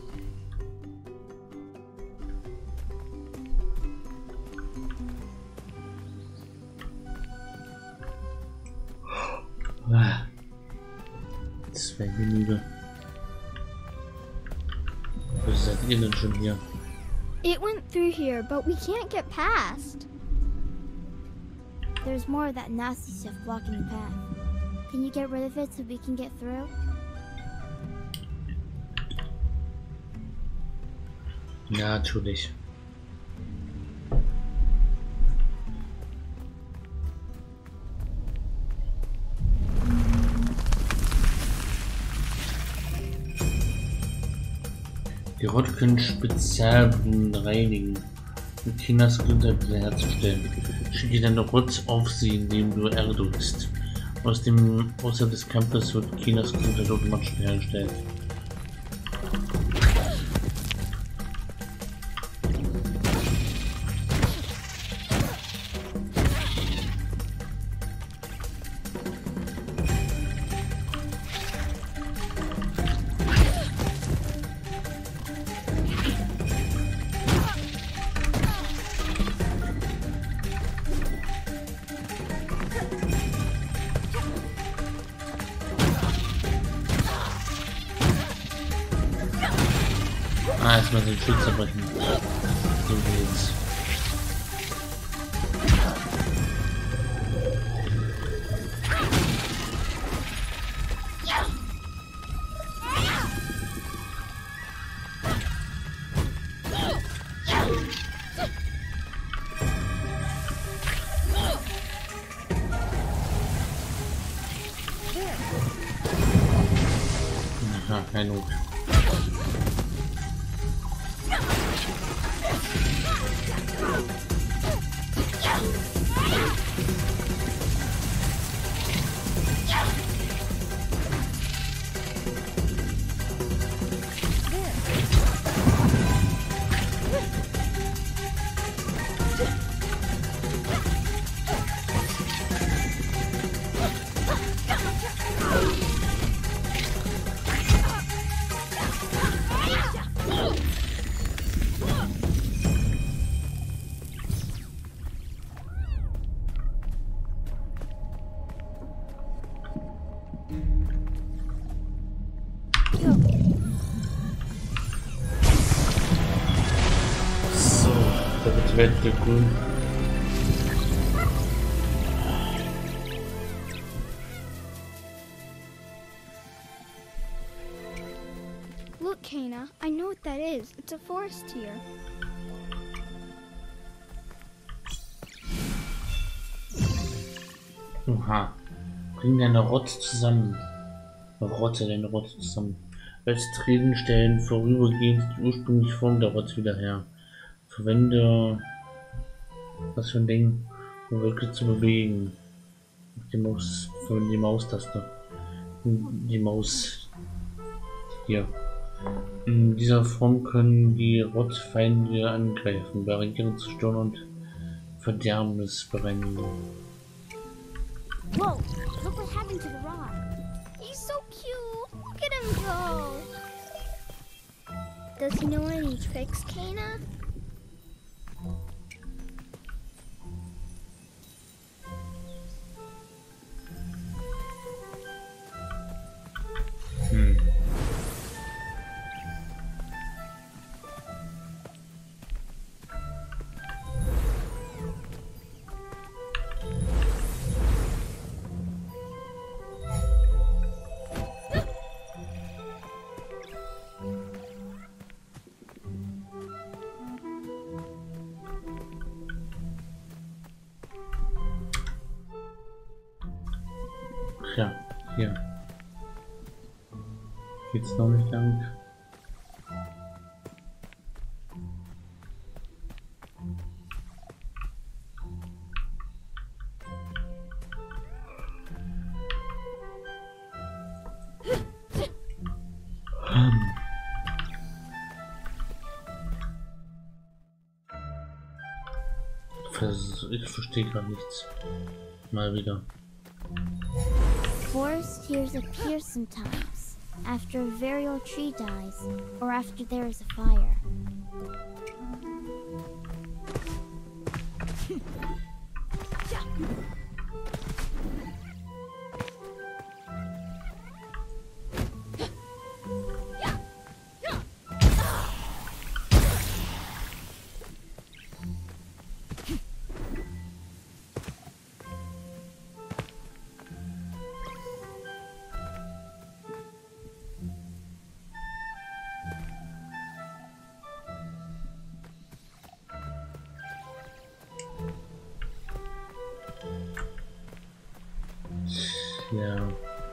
Jetzt wäre ich müde. Wo seid ihr denn schon hier? It went through here, but we can't get past. There's more of that nasty stuff blocking the path. Can you get rid of it so we can get through? Ja, natürlich. Die Rotte können Spezialblumen reinigen, um Kinas Gesundheit wiederherzustellen. Schicke deine Rotz auf sie, indem du R drückst. Außerhalb des Kampfes wird Kinas Gesundheit automatisch wiederhergestellt. Erstmal den Schild zerbrechen. So geht's. Aha, kein Not. Wette grün. Look, Kana, I know what that is. It's a forest here. Oha. Bring deine Rotte zusammen. Deine Rotte zusammen. Als Treten stellen vorübergehend die ursprüngliche Form der Rotte wieder her. Verwende was für ein Ding, um wirklich zu bewegen. Verwende die Maustaste. Die Maus hier. In dieser Form können die Rottfeinde angreifen, Barrieren zerstören und Verderbnis bereinigen. Whoa! Look what happened to the rock. He's so cute. Look at him go. Does he know any tricks, Kana? Ja, hier. Geht's noch nicht lang? Ich verstehe gerade nichts. Mal wieder. Forest tears appear sometimes, after a very old tree dies, or after there is a fire. hier.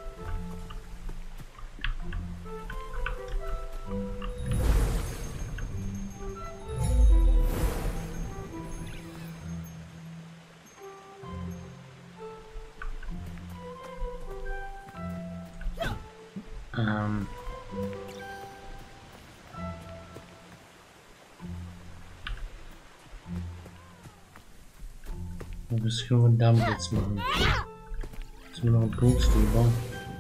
Was können wir damit jetzt machen? Jetzt wir noch einen Punkt drüber.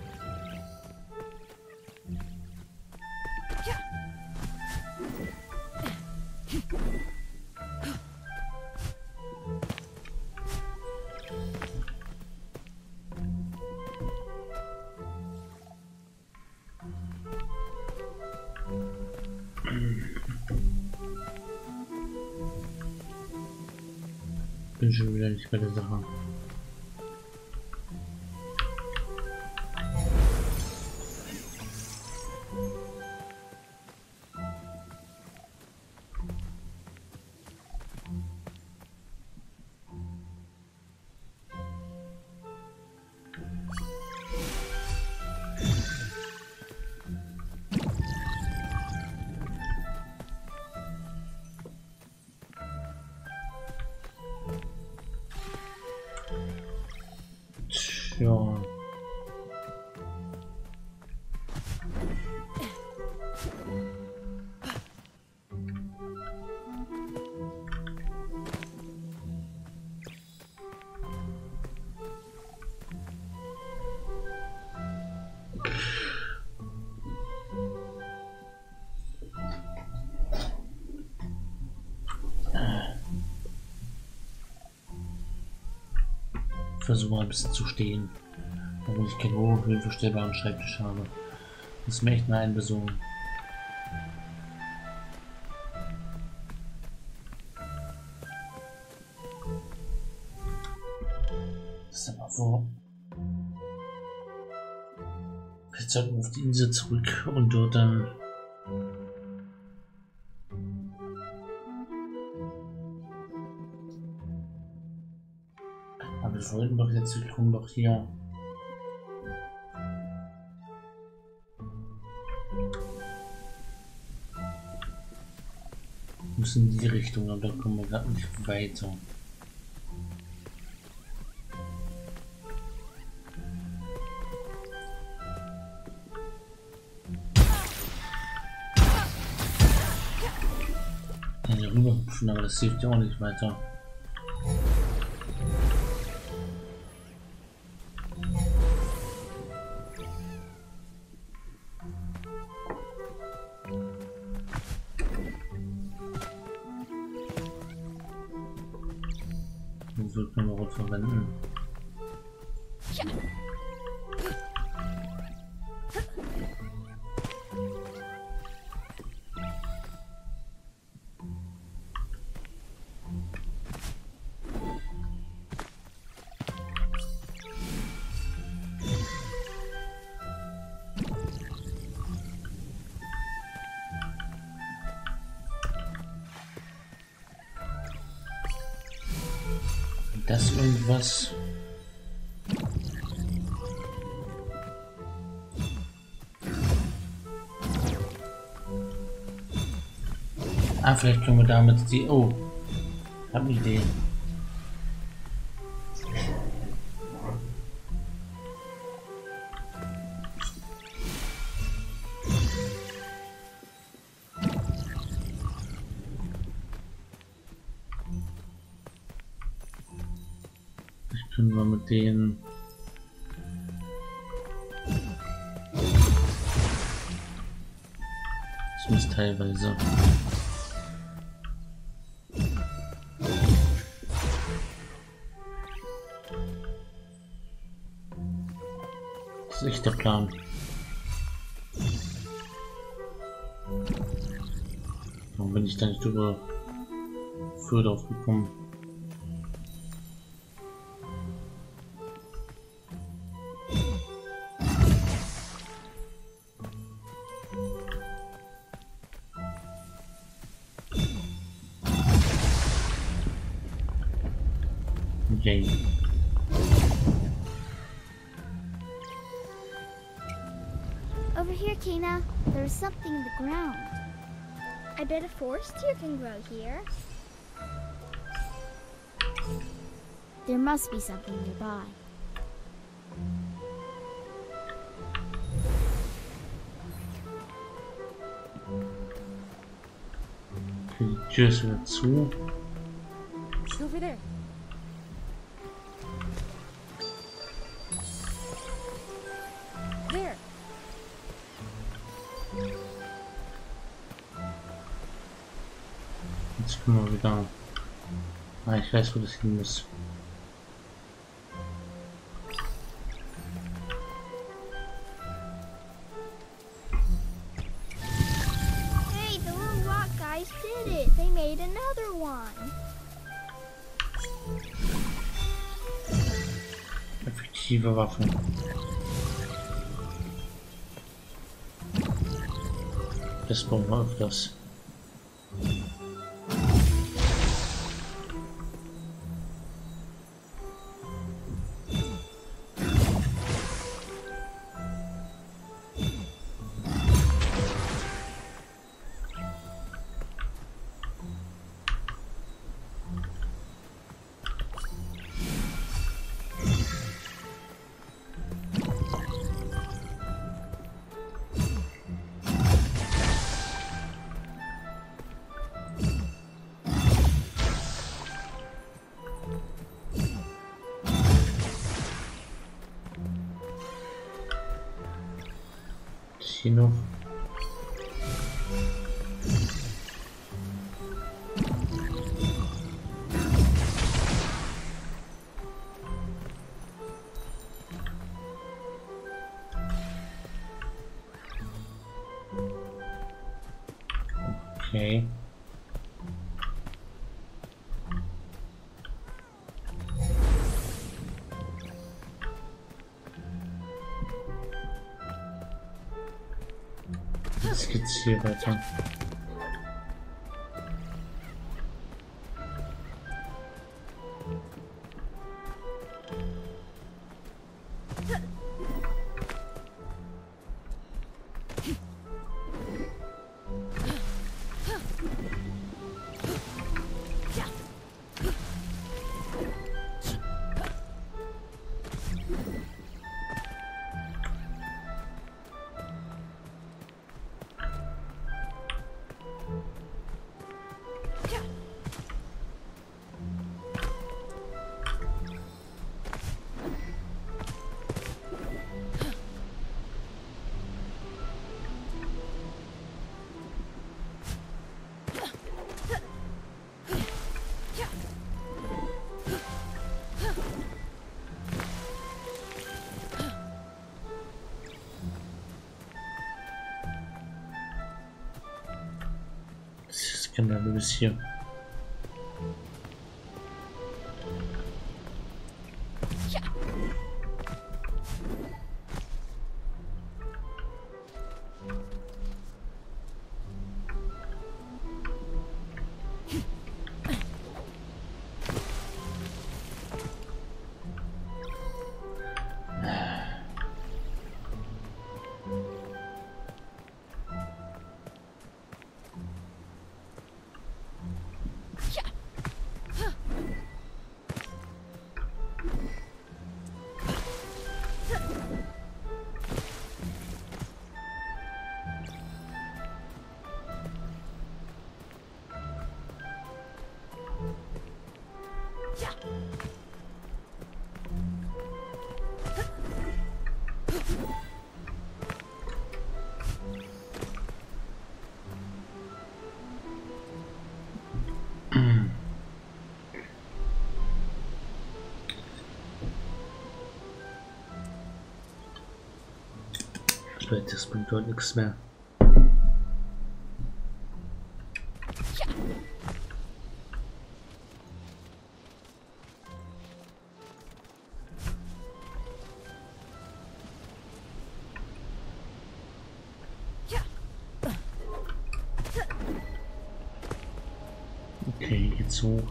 Bin schon wieder nicht bei der Sache. Ja. Versuche ein bisschen zu stehen, obwohl ich keinen höhenverstellbaren Schreibtisch habe. Das ist mir echt eine Einbesung. Das ist aber wo. Jetzt sollten wir auf die Insel zurück und dort dann. Aber wir wollten doch jetzt, wir kommen doch hier. Wir müssen in die Richtung, aber da kommen wir gerade nicht weiter. Ja, hier rüber hüpfen, aber das hilft ja auch nicht weiter. So können wir rot verwenden. Das irgendwas. Ah, vielleicht können wir damit die. Oh, ich habe eine Idee. Können wir mit denen zumindest teilweise das ist echt der Plan. Warum bin ich da nicht drüber früher drauf gekommen? Jaina, there's something in the ground. I bet a forest deer can grow here. There must be something nearby. Okay, die Tür ist wieder zu. It's over there. There. Jetzt können wir wieder. Ah, ich weiß, wo das hin muss. Hey, the little rock guys did it. They made another one. Effektive Waffen. Das brauchen wir öfters. Hier noch. Okay. Jetzt geht's hier weiter. Skandalös hier. Das bringt dort nichts mehr. Okay, geht's hoch.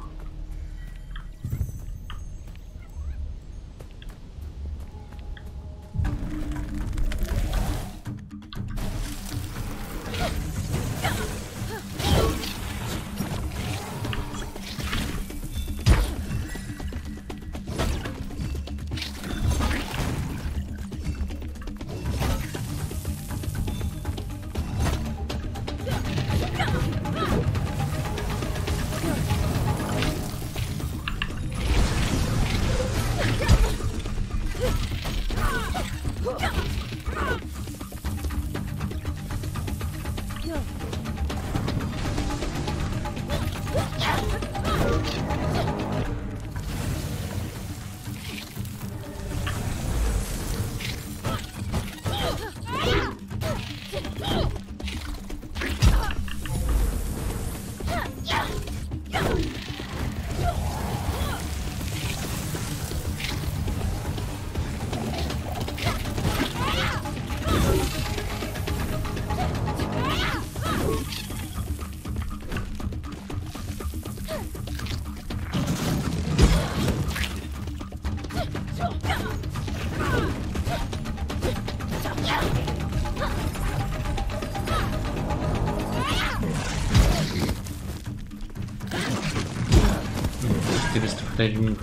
Beste Verteidigung.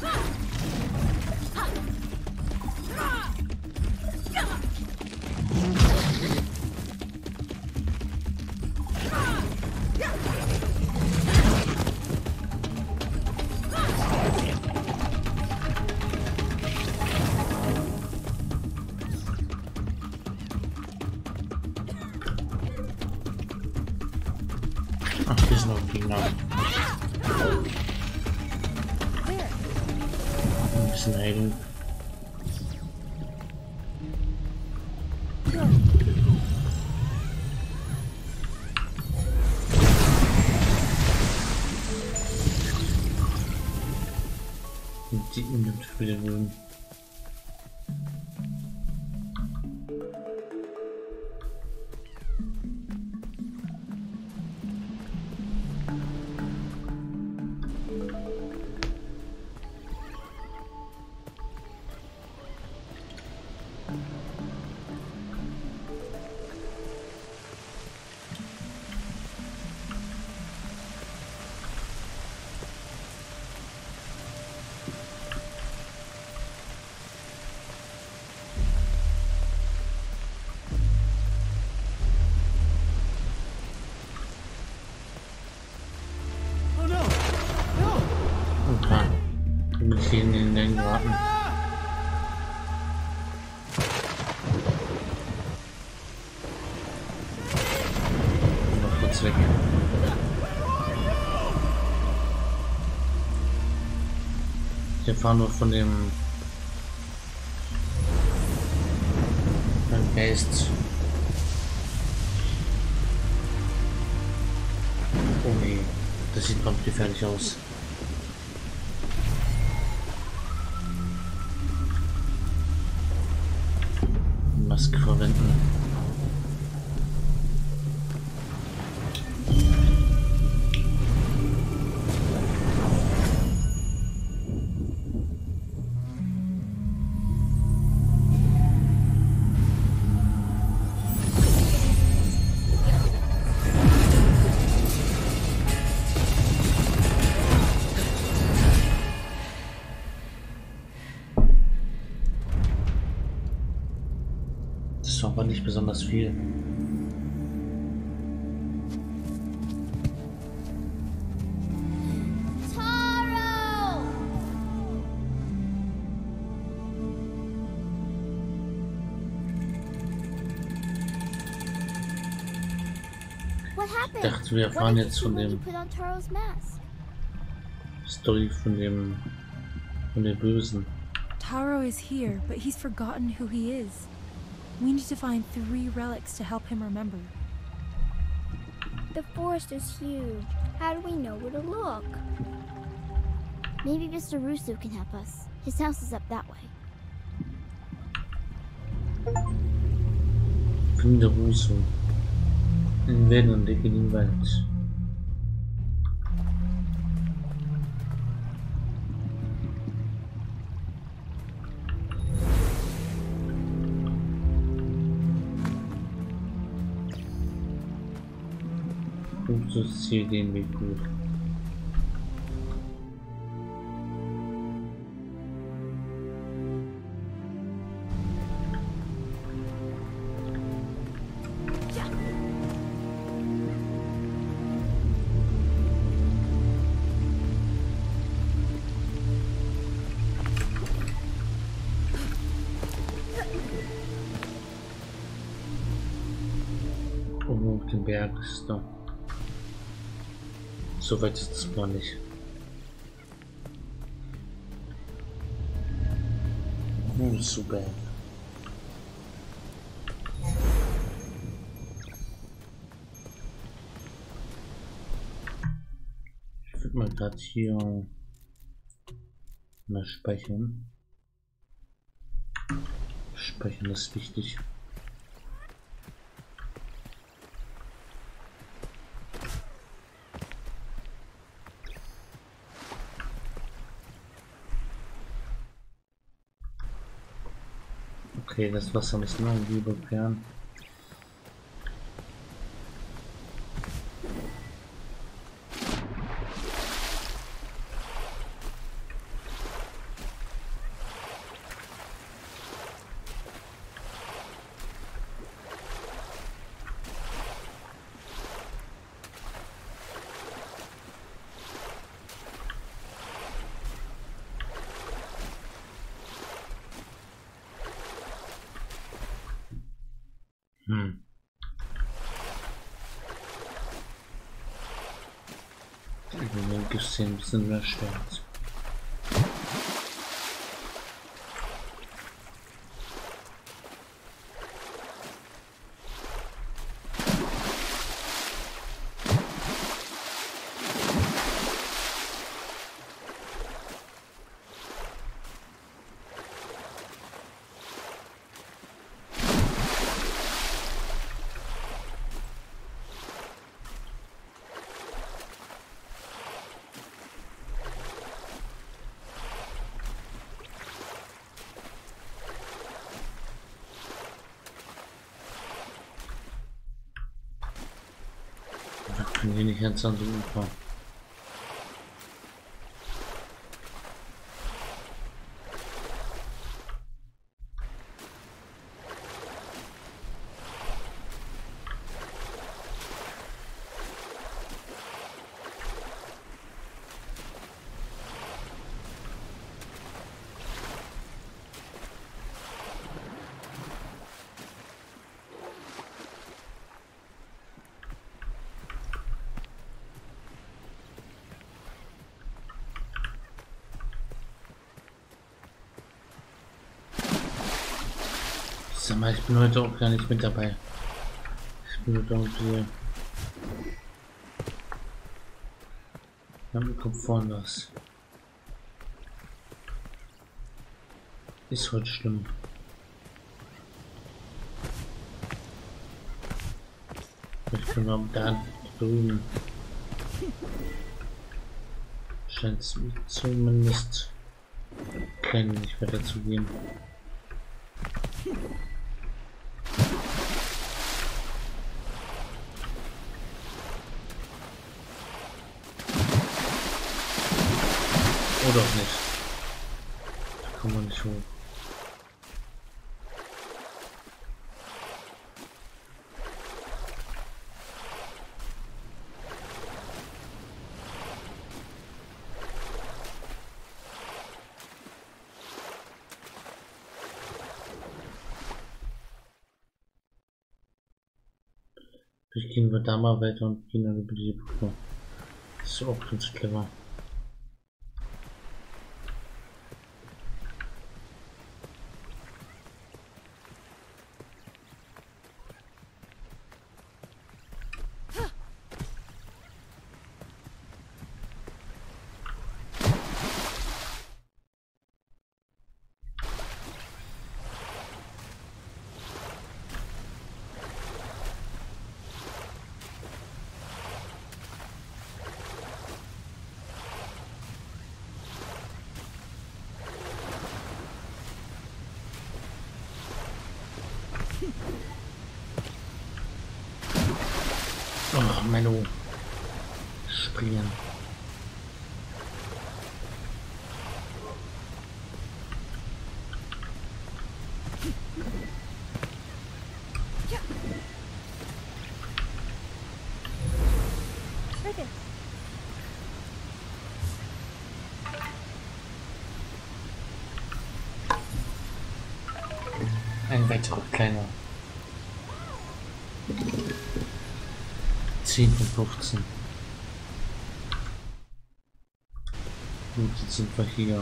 Ach, hier ist noch ein Gegner. Ein bisschen Heilung. Und die nimmt wieder Würden. Okay, in den Garten. Noch kurz weg. Ich erfahre nur von dem Geist. Oh nee, das sieht komplett gefährlich aus. Maske verwenden. Das war aber nicht besonders viel. Taro! What happened? Ich dachte, wir erfahren jetzt von dem Put on Taro's mask. Story von der Bösen. Taro is here, but he's forgotten who he is. We need to find 3 relics to help him remember. The forest is huge. How do we know where to look? Maybe Mr. Russo can help us. His house is up that way. Finde Russo. In Wäldern und Ecke im Wald. Gutes Ziel, den Weg gut. den Berg ist da. So weit ist es gar nicht. Super. Ich würde mal gerade hier mal speichern. Speichern ist wichtig. Okay, das Wasser müssen wir irgendwie überqueren. Im Gesehen ein bisschen mehr Schmerz. Können wir nicht ganz an so Ufer. Sag mal, ich bin heute auch gar nicht mit dabei. Ich bin heute irgendwie am Kopf woanders. Ist heute schlimm. Ich bin noch da drüben. Scheint es zumindest kennen, nicht weiter zu gehen. Oder auch nicht. Da kommen wir nicht hoch. Vielleicht gehen wir da mal weiter und gehen dann über die Brücke. Das ist auch ganz clever. Oh, Menno. Springen. Okay. Ein weiterer kleiner. 10 von 15. Gut, jetzt sind wir hier.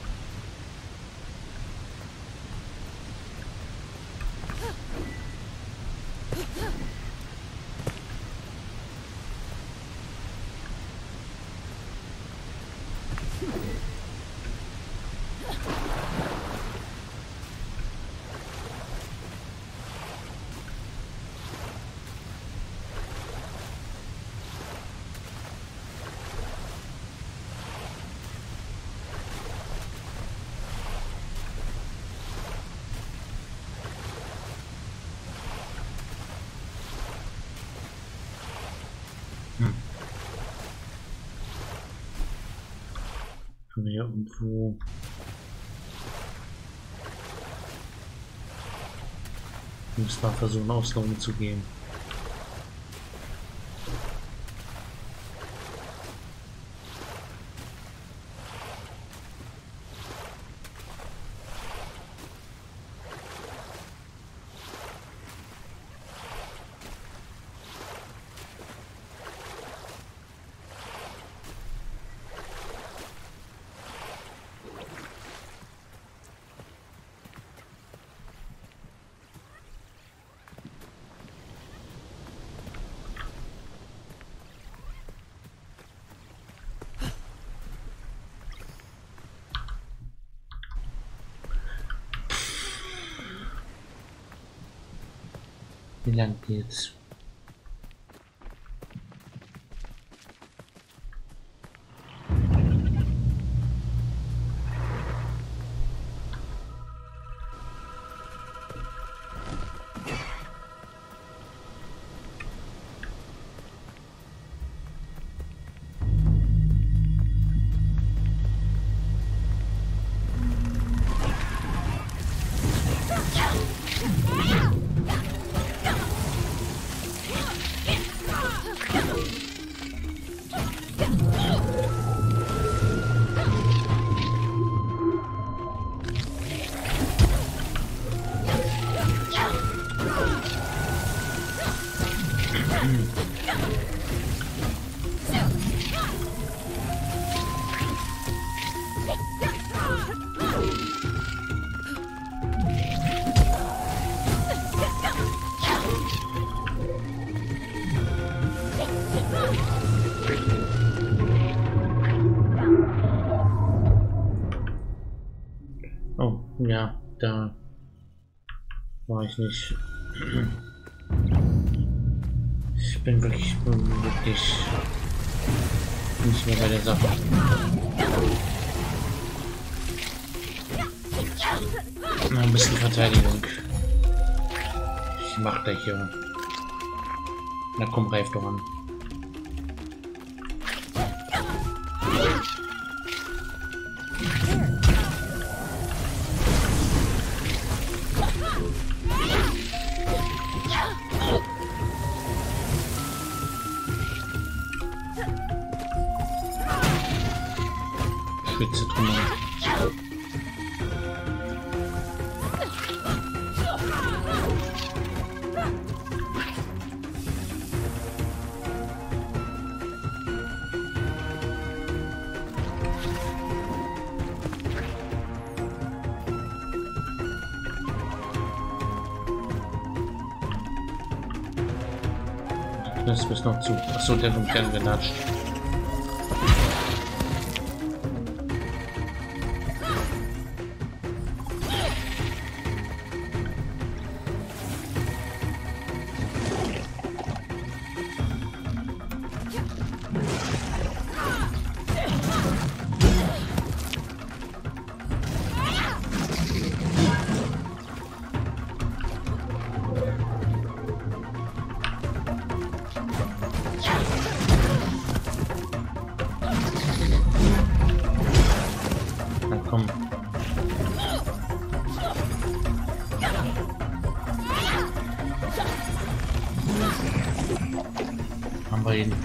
Können wir hier irgendwo müssen wir versuchen auslaufen zu gehen. Wie lang geht's? Oh, ja, da war ich nicht. Ich bin wirklich nicht mehr bei der Sache. Noch ein bisschen Verteidigung. Ich mach gleich hier. Na komm, reif doch an. Spitze drum. Das ist noch zu. Achso, der kommt gern genatscht. Haben wir ihn.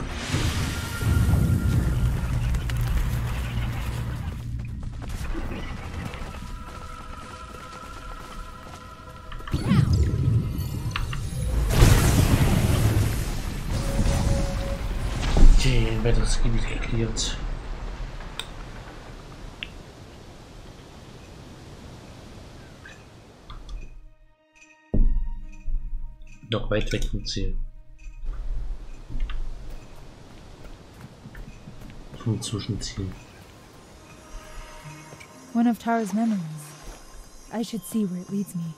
Okay, ein weiteres Gebiet geklärt. Noch weit weg vom Ziel. Vom Zwischenziel. One of Tara's memories. I should see where it leads me.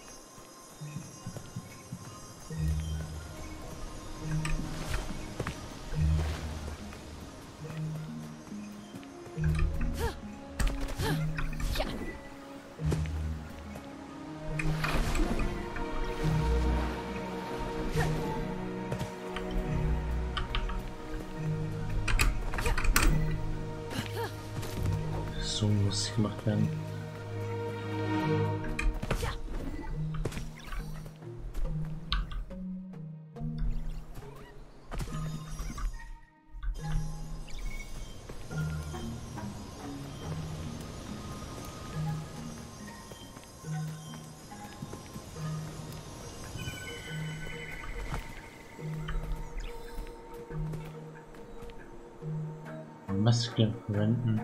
So muss es gemacht werden. Maske verwenden.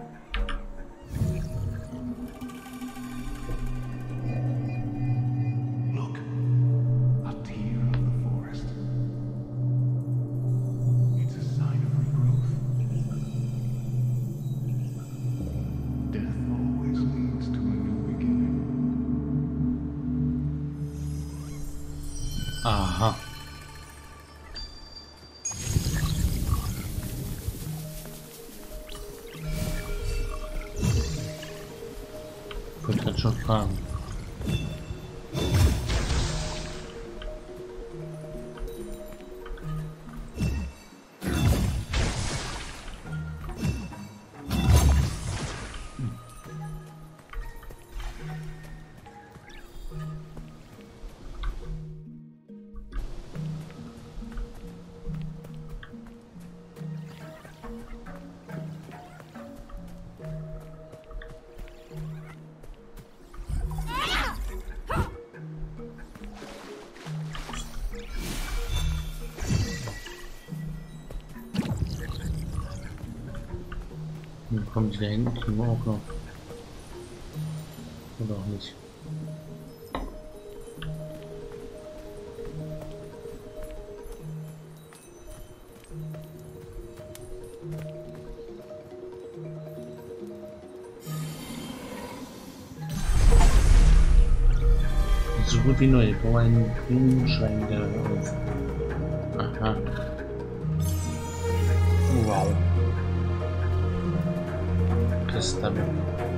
Look, a tear of the forest. It's a sign of regrowth. Death always leads to a new beginning. Aha. Ich wollte gerade schon fragen. Dann kommen die da hinten, kriegen wir auch noch. Oder auch nicht. So gut wie neu. Ich brauche einen grünen Schein der auf. Aha. Wow. Das ist damit.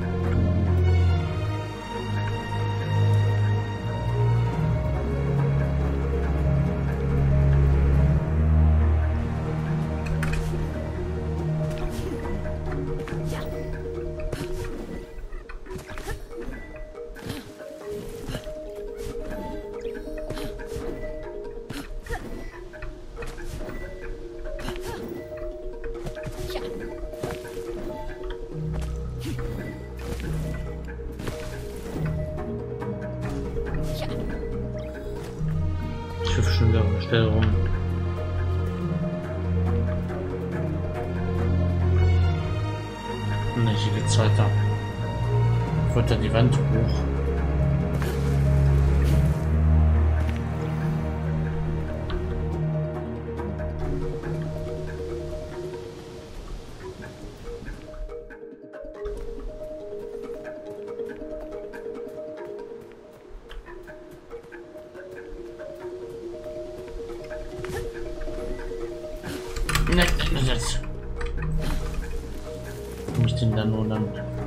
Ich hüpfe schon wieder auf der Stelle rum. Ne, hier geht's weiter. Ich wollte die Wand hoch. Nein, jetzt. Wo ich denn da nur lang?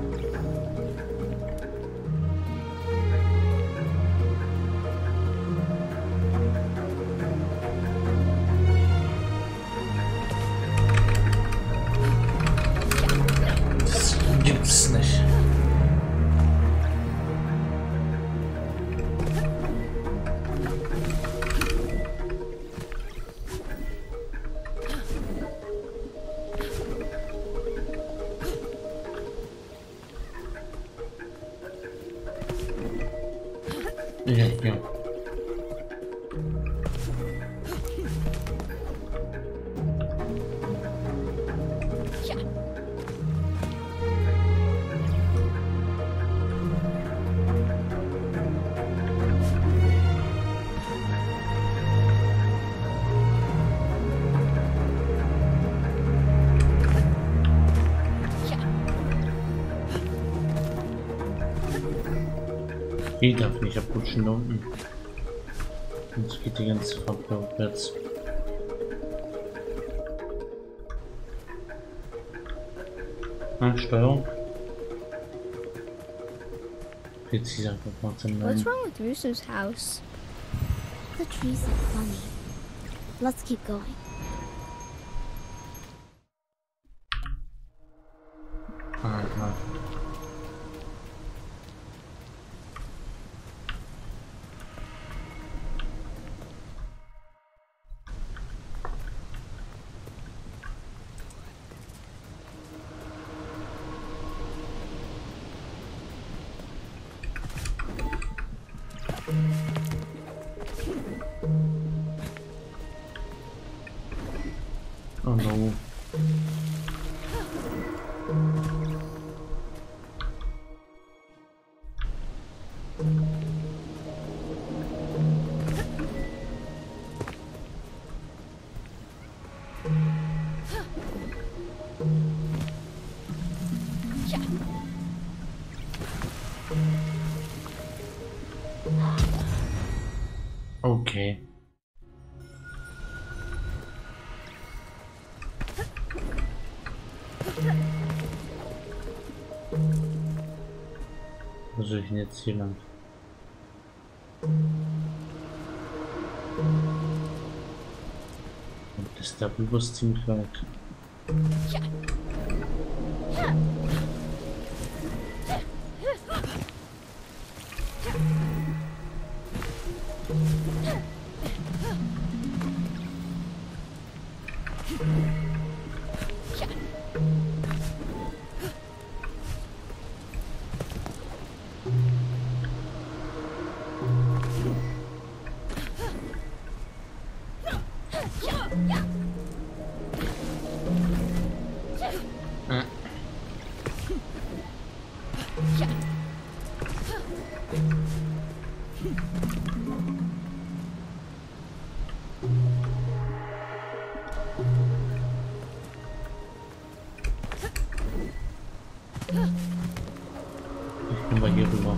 Das gibt's nicht. Ja, ja. Geht darf nicht abrutschen da unten. Sonst geht die ganze Rampe rückwärts. Ah, Steuerung. Präzise einfach mal zu What's nennen. wrong with Russo's house? The trees look funny. Let's keep going. Aha. Oh no. Okay. Wo soll ich denn jetzt hier lang? Und das darüber ist ziemlich weit. Ich bin mal hier rüber.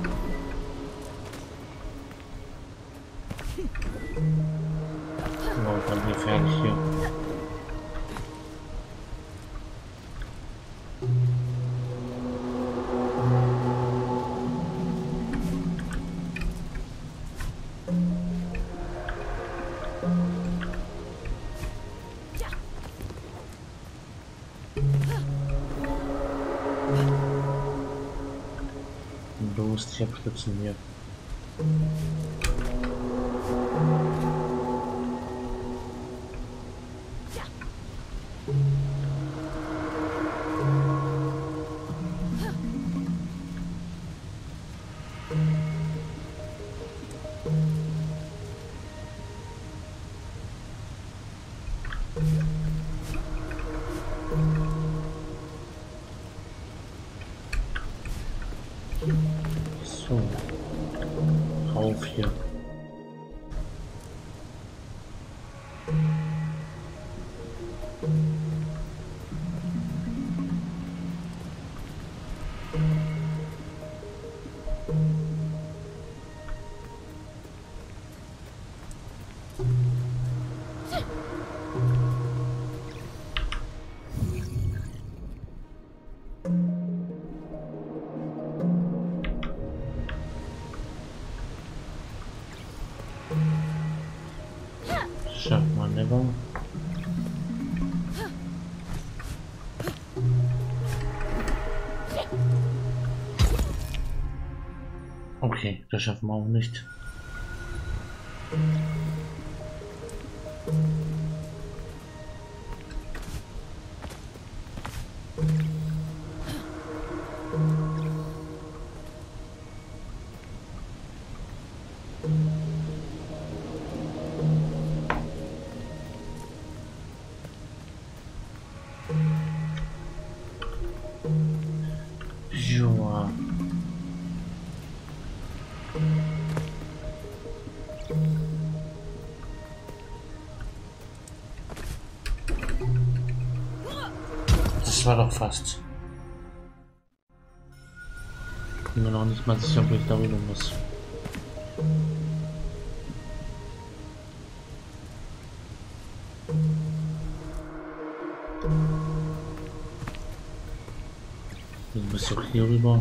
Wow, dann gefährlich hier. Los, ich abstützen hier. So, rauf hier. Schafft man never. Okay, das schaffen wir auch nicht. Joa. Das war doch fast. Bin mir noch nicht mal sicher, ob ich darüber muss. Du bist doch hier rüber.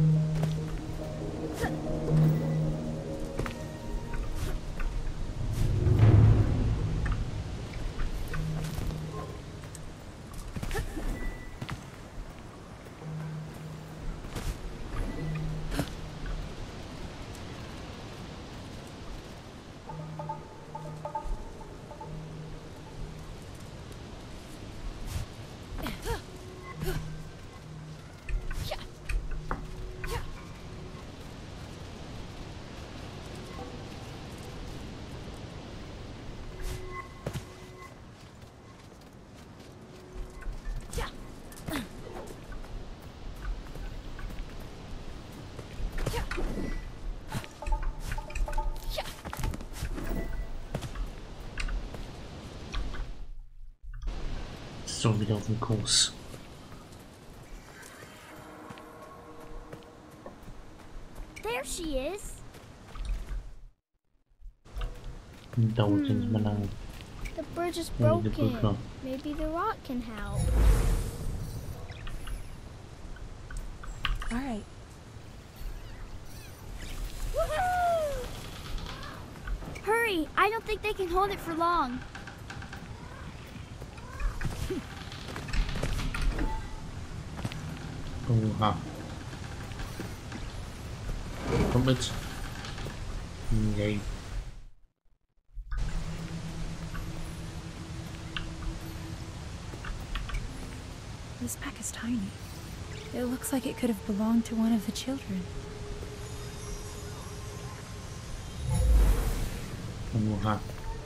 So, wieder auf dem Kurs. There she is. Dauert ja nicht mehr lange. The bridge is Ja, die Brücke. broken. Maybe the rock can help. All right. Woohoo! Hurry! I don't think they can hold it for long. Oha. Komm mit. Yay. This pack is tiny. It looks like it could have belonged to one of the children. Oha.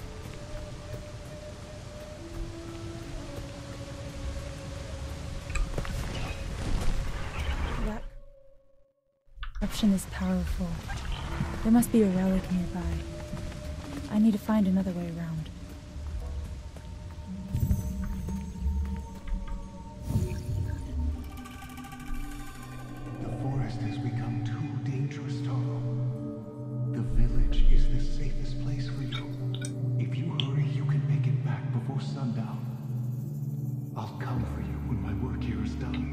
That corruption is powerful. There must be a relic nearby. I need to find another way around. The forest has become too dangerous, Taro. The village is the safest place for you. If you hurry, you can make it back before sundown. I'll come for you when my work here is done.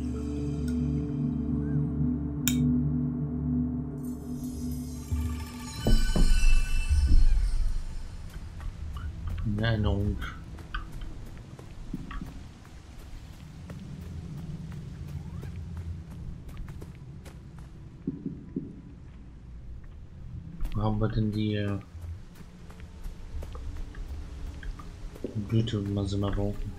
Eine Erinnerung. Wo haben wir denn die Blüte mal so mal rauchen?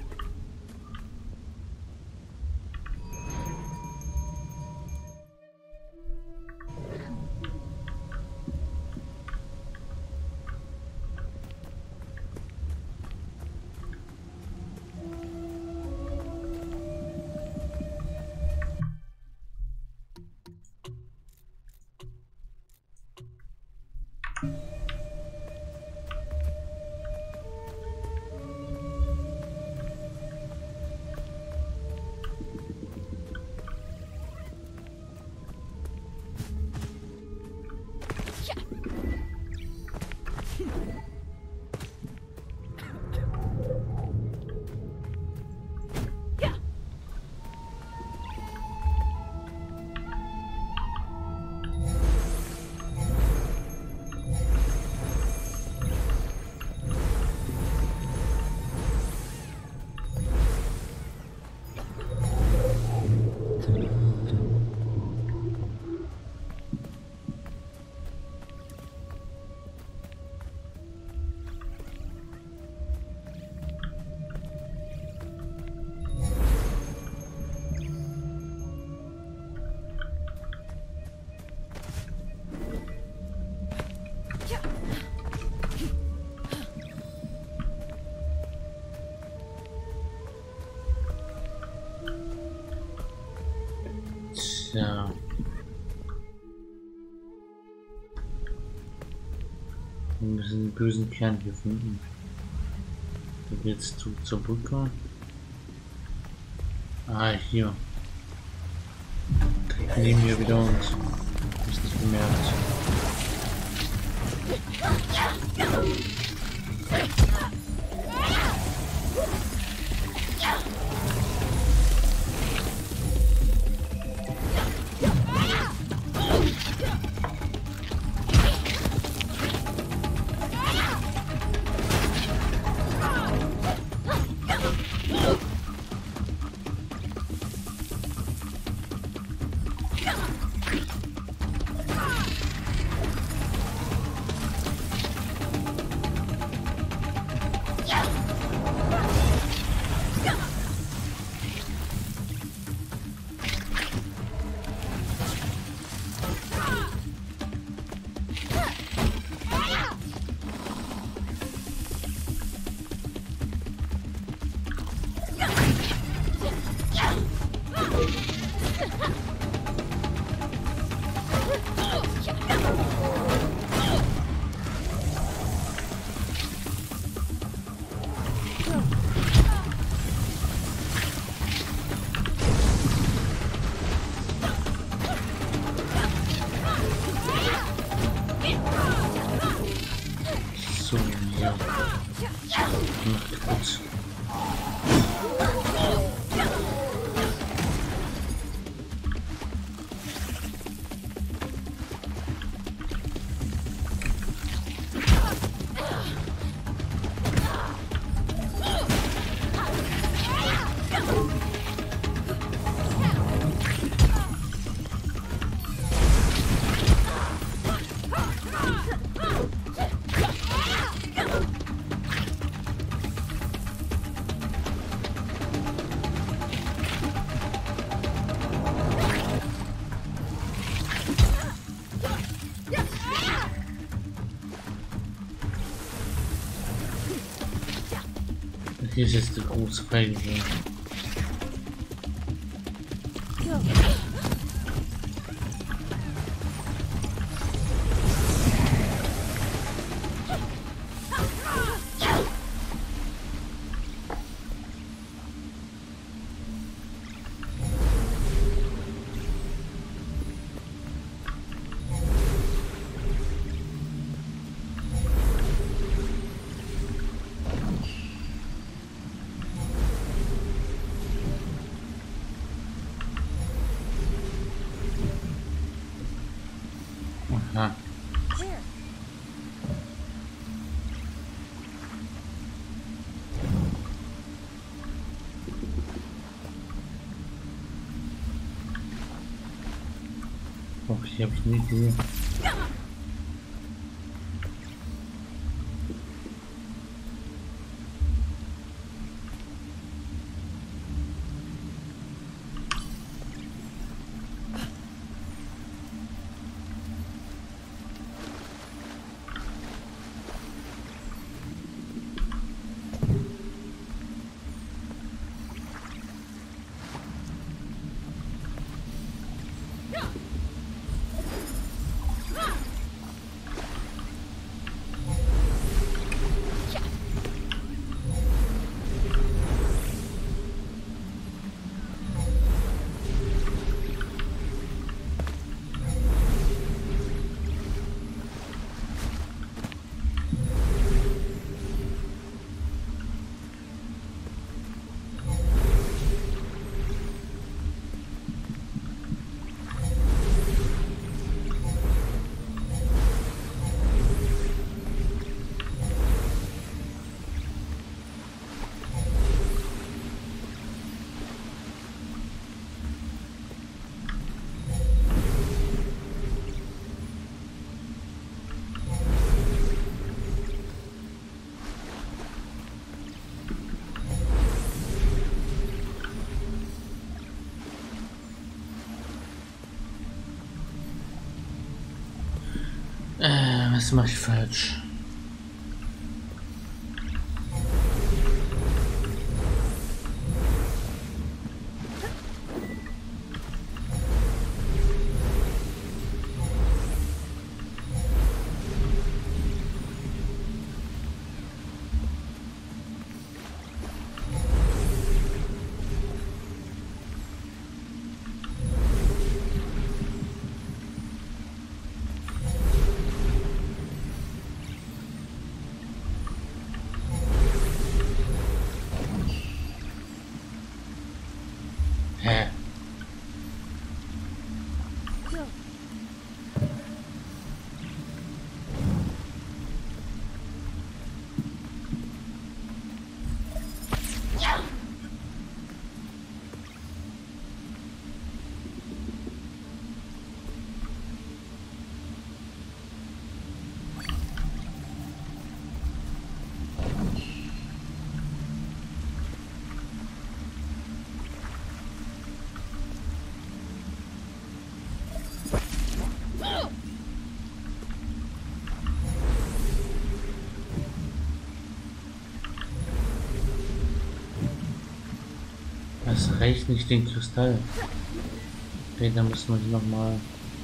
Ja. Wir müssen den bösen Kern hier finden. Wo geht's zur Brücke? Ah, hier. Direkt neben mir wieder und ist nicht bemerkt. Hier ist der große Feind. Aha. Okay, habe ich eine Idee. Was mache ich falsch? Hä? Das reicht nicht, den Kristall. Okay, dann müssen wir die nochmal.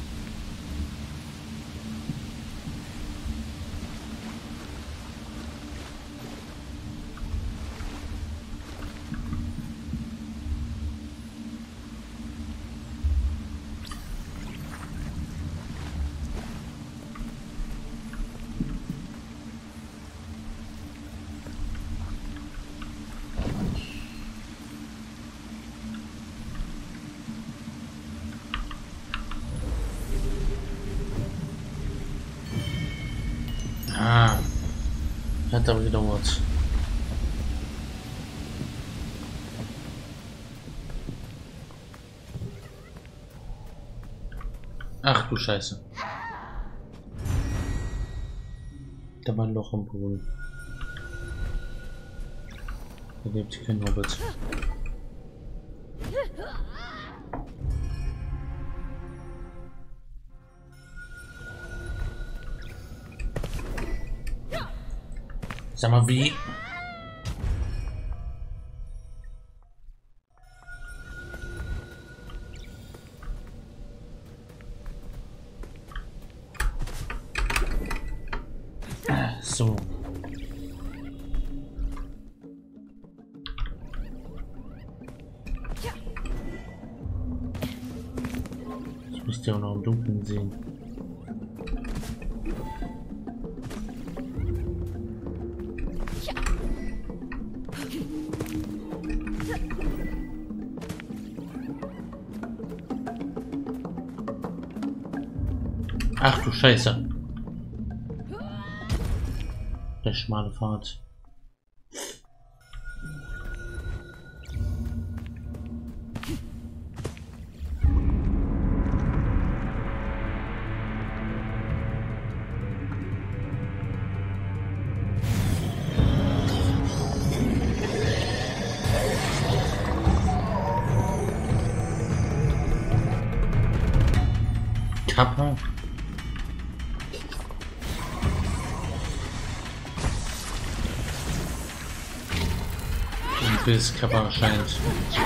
Hat aber gedauert. Ach du Scheiße. Da war ein Loch im Boden. Da lebt kein Hobbit. Sag mal, wie? So. Ich müsste ja auch noch im Dunkeln sehen. Ach du Scheiße. Der schmale Pfad. Kappa. Bis Kappa erscheint.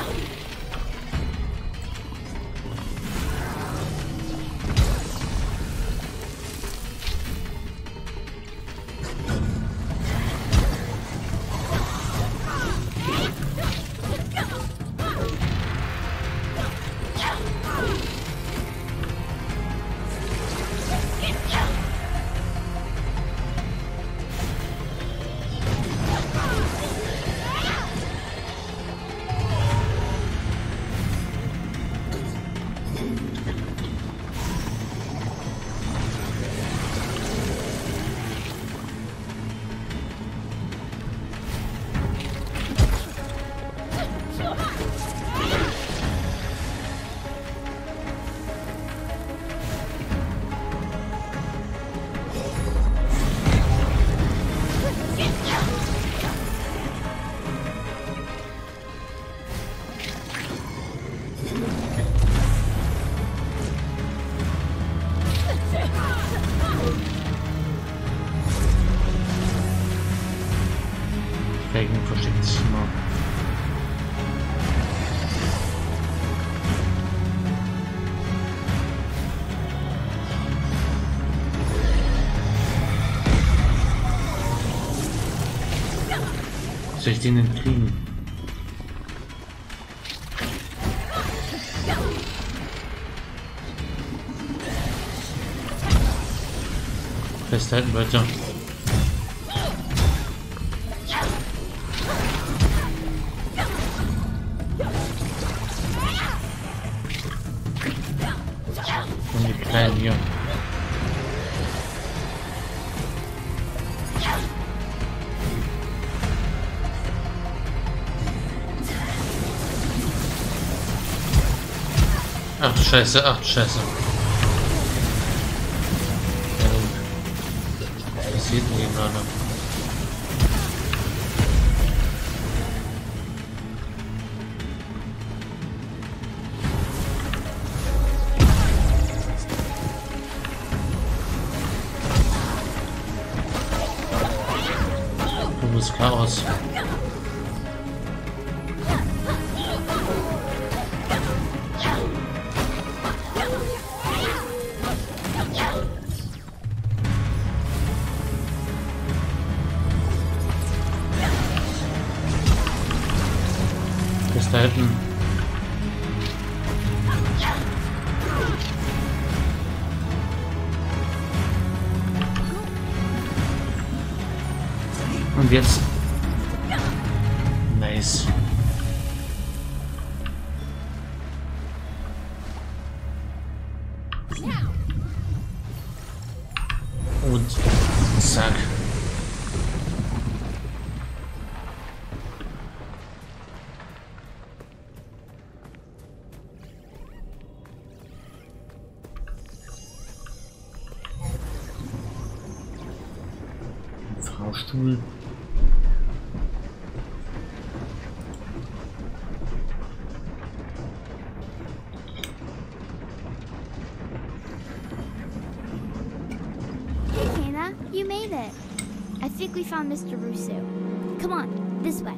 Regen versteckt sich immer. Soll ich den denn kriegen? Festhalten weiter. Und die Kleinen hier. Ach du Scheiße, ach du Scheiße. Was passiert denn hier gerade? Dummes Chaos. Da hinten. Und jetzt. Nice. Und zack. Fahrstuhl. Hey, Hannah, you made it. I think we found Mr. Russo. Come on, this way.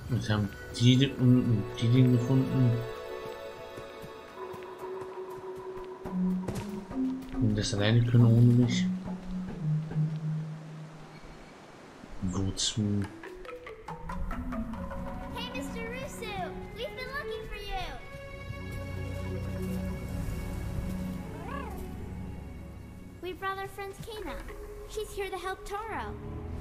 Und haben die unten die Dinge gefunden. Und das alleine können ohne mich. Wozu? Hey, Mr. Russo! We've been looking for you! We brought our friend Kena. She's here to help Taro.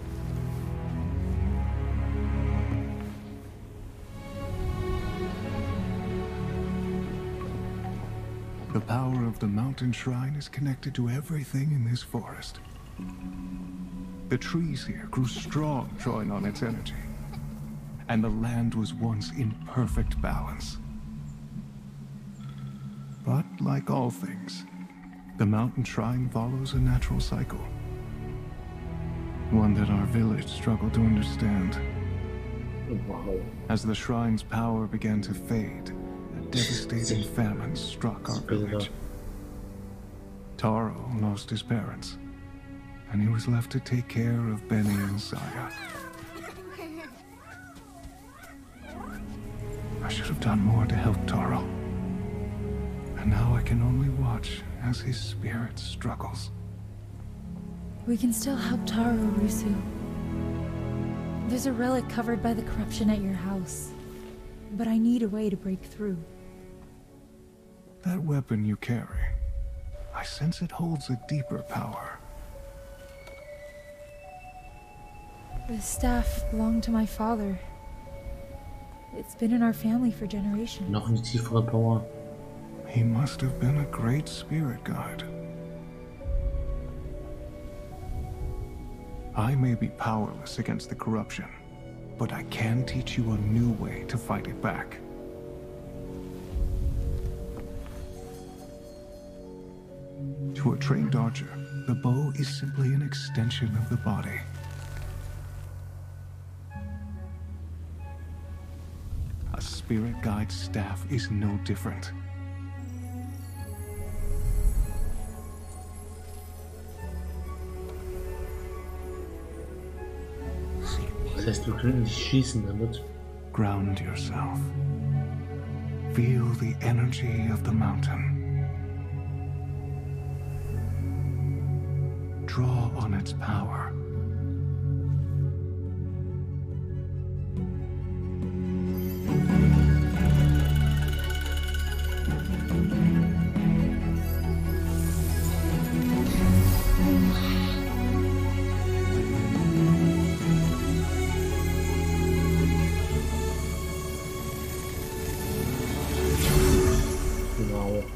The power of the mountain shrine is connected to everything in this forest. The trees here grew strong, drawing on its energy. And the land was once in perfect balance. But like all things, the mountain shrine follows a natural cycle. One that our village struggled to understand. Wow. As the shrine's power began to fade, a devastating famine struck our village. Taro lost his parents, and he was left to take care of Benny and Saya. I should have done more to help Taro. And now I can only watch as his spirit struggles. We can still help Taro, Rusu. There's a relic covered by the corruption at your house. But I need a way to break through. That weapon you carry, I sense it holds a deeper power. The staff belonged to my father. It's been in our family for generations. Noch eine tiefere Power. He must have been a great spirit guide. I may be powerless against the corruption, but I can teach you a new way to fight it back. To a trained archer, the bow is simply an extension of the body. A spirit guide's staff is no different. Das heißt, wir können nicht schießen damit. Ground yourself. Feel the energy of the mountain. Draw on its power. Genau.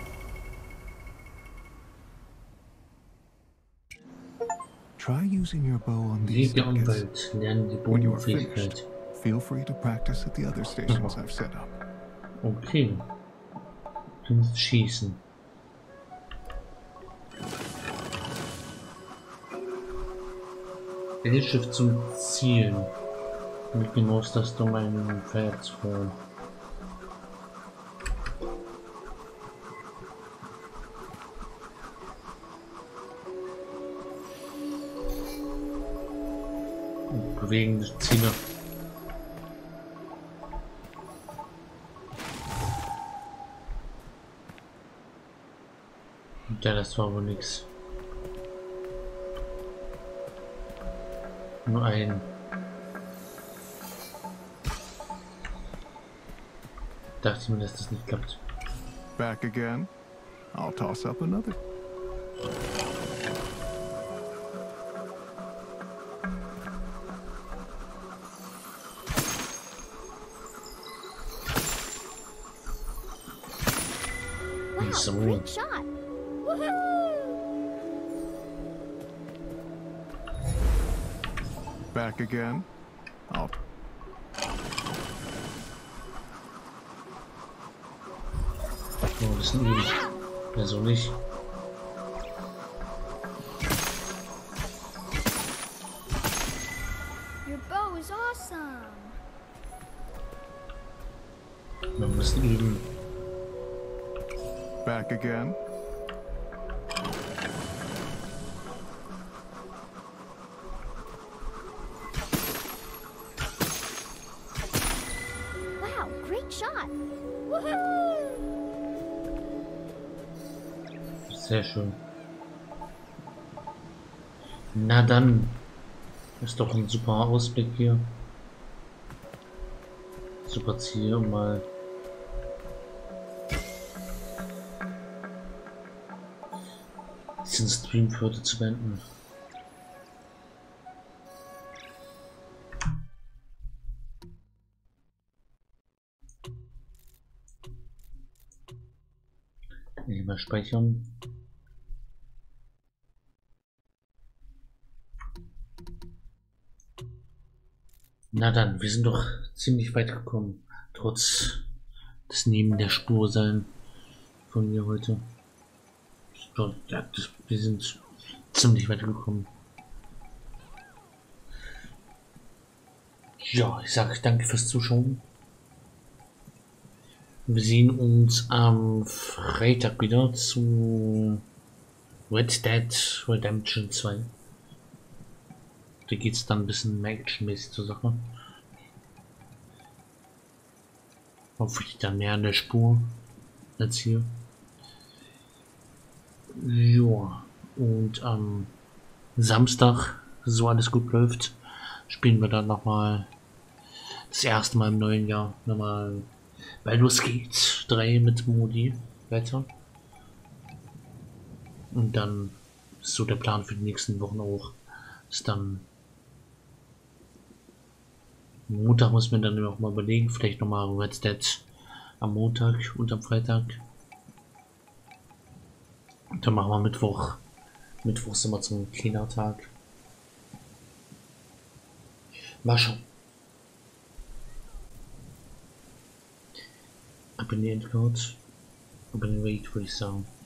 Try using your bow on these Liebe targets. Umwelt, lernen die When you are Bodenfähigkeit. finished, feel free to practice at the other stations I've set up. Okay. Können schießen. L-Schiff zum Zielen. Mit dem Maus das um ein Pferd zu holen. Bewegende Ziele. Ja, das war wohl nix. Nur ein. Dachte mir, dass das nicht klappt. Back again. I'll toss up another. Wow, So. great shot! Woohoo! Back again. I'll Oh, das sind üben. Also nicht. Your bow is awesome. Wir müssen üben. back again. shot. Woohoo! Sehr schön. Na dann. Ist doch ein super Ausblick hier. Super Ziel, um mal diesen Stream für heute zu beenden. Lieber speichern. Na dann, wir sind doch ziemlich weit gekommen, trotz des Neben der Spur sein von mir heute. Ja, wir sind ziemlich weit gekommen. Ja, ich sage danke fürs Zuschauen. Wir sehen uns am Freitag wieder zu Red Dead Redemption 2. Da geht es dann ein bisschen mehr actionmäßig zur Sache. Hoffentlich dann mehr an der Spur als hier. Ja, und am Samstag, so alles gut läuft, spielen wir dann nochmal das erste Mal im neuen Jahr nochmal Baldur's Gate 3 mit Modi weiter. Und dann ist so der Plan für die nächsten Wochen auch. Ist dann Montag muss man dann auch mal überlegen, vielleicht nochmal Red Dead am Montag und am Freitag. Und dann machen wir Mittwoch. Mittwoch ist immer zum Cleaner-Tag. Mal schauen. Abonnieren, Abonnieren, würde ich sagen.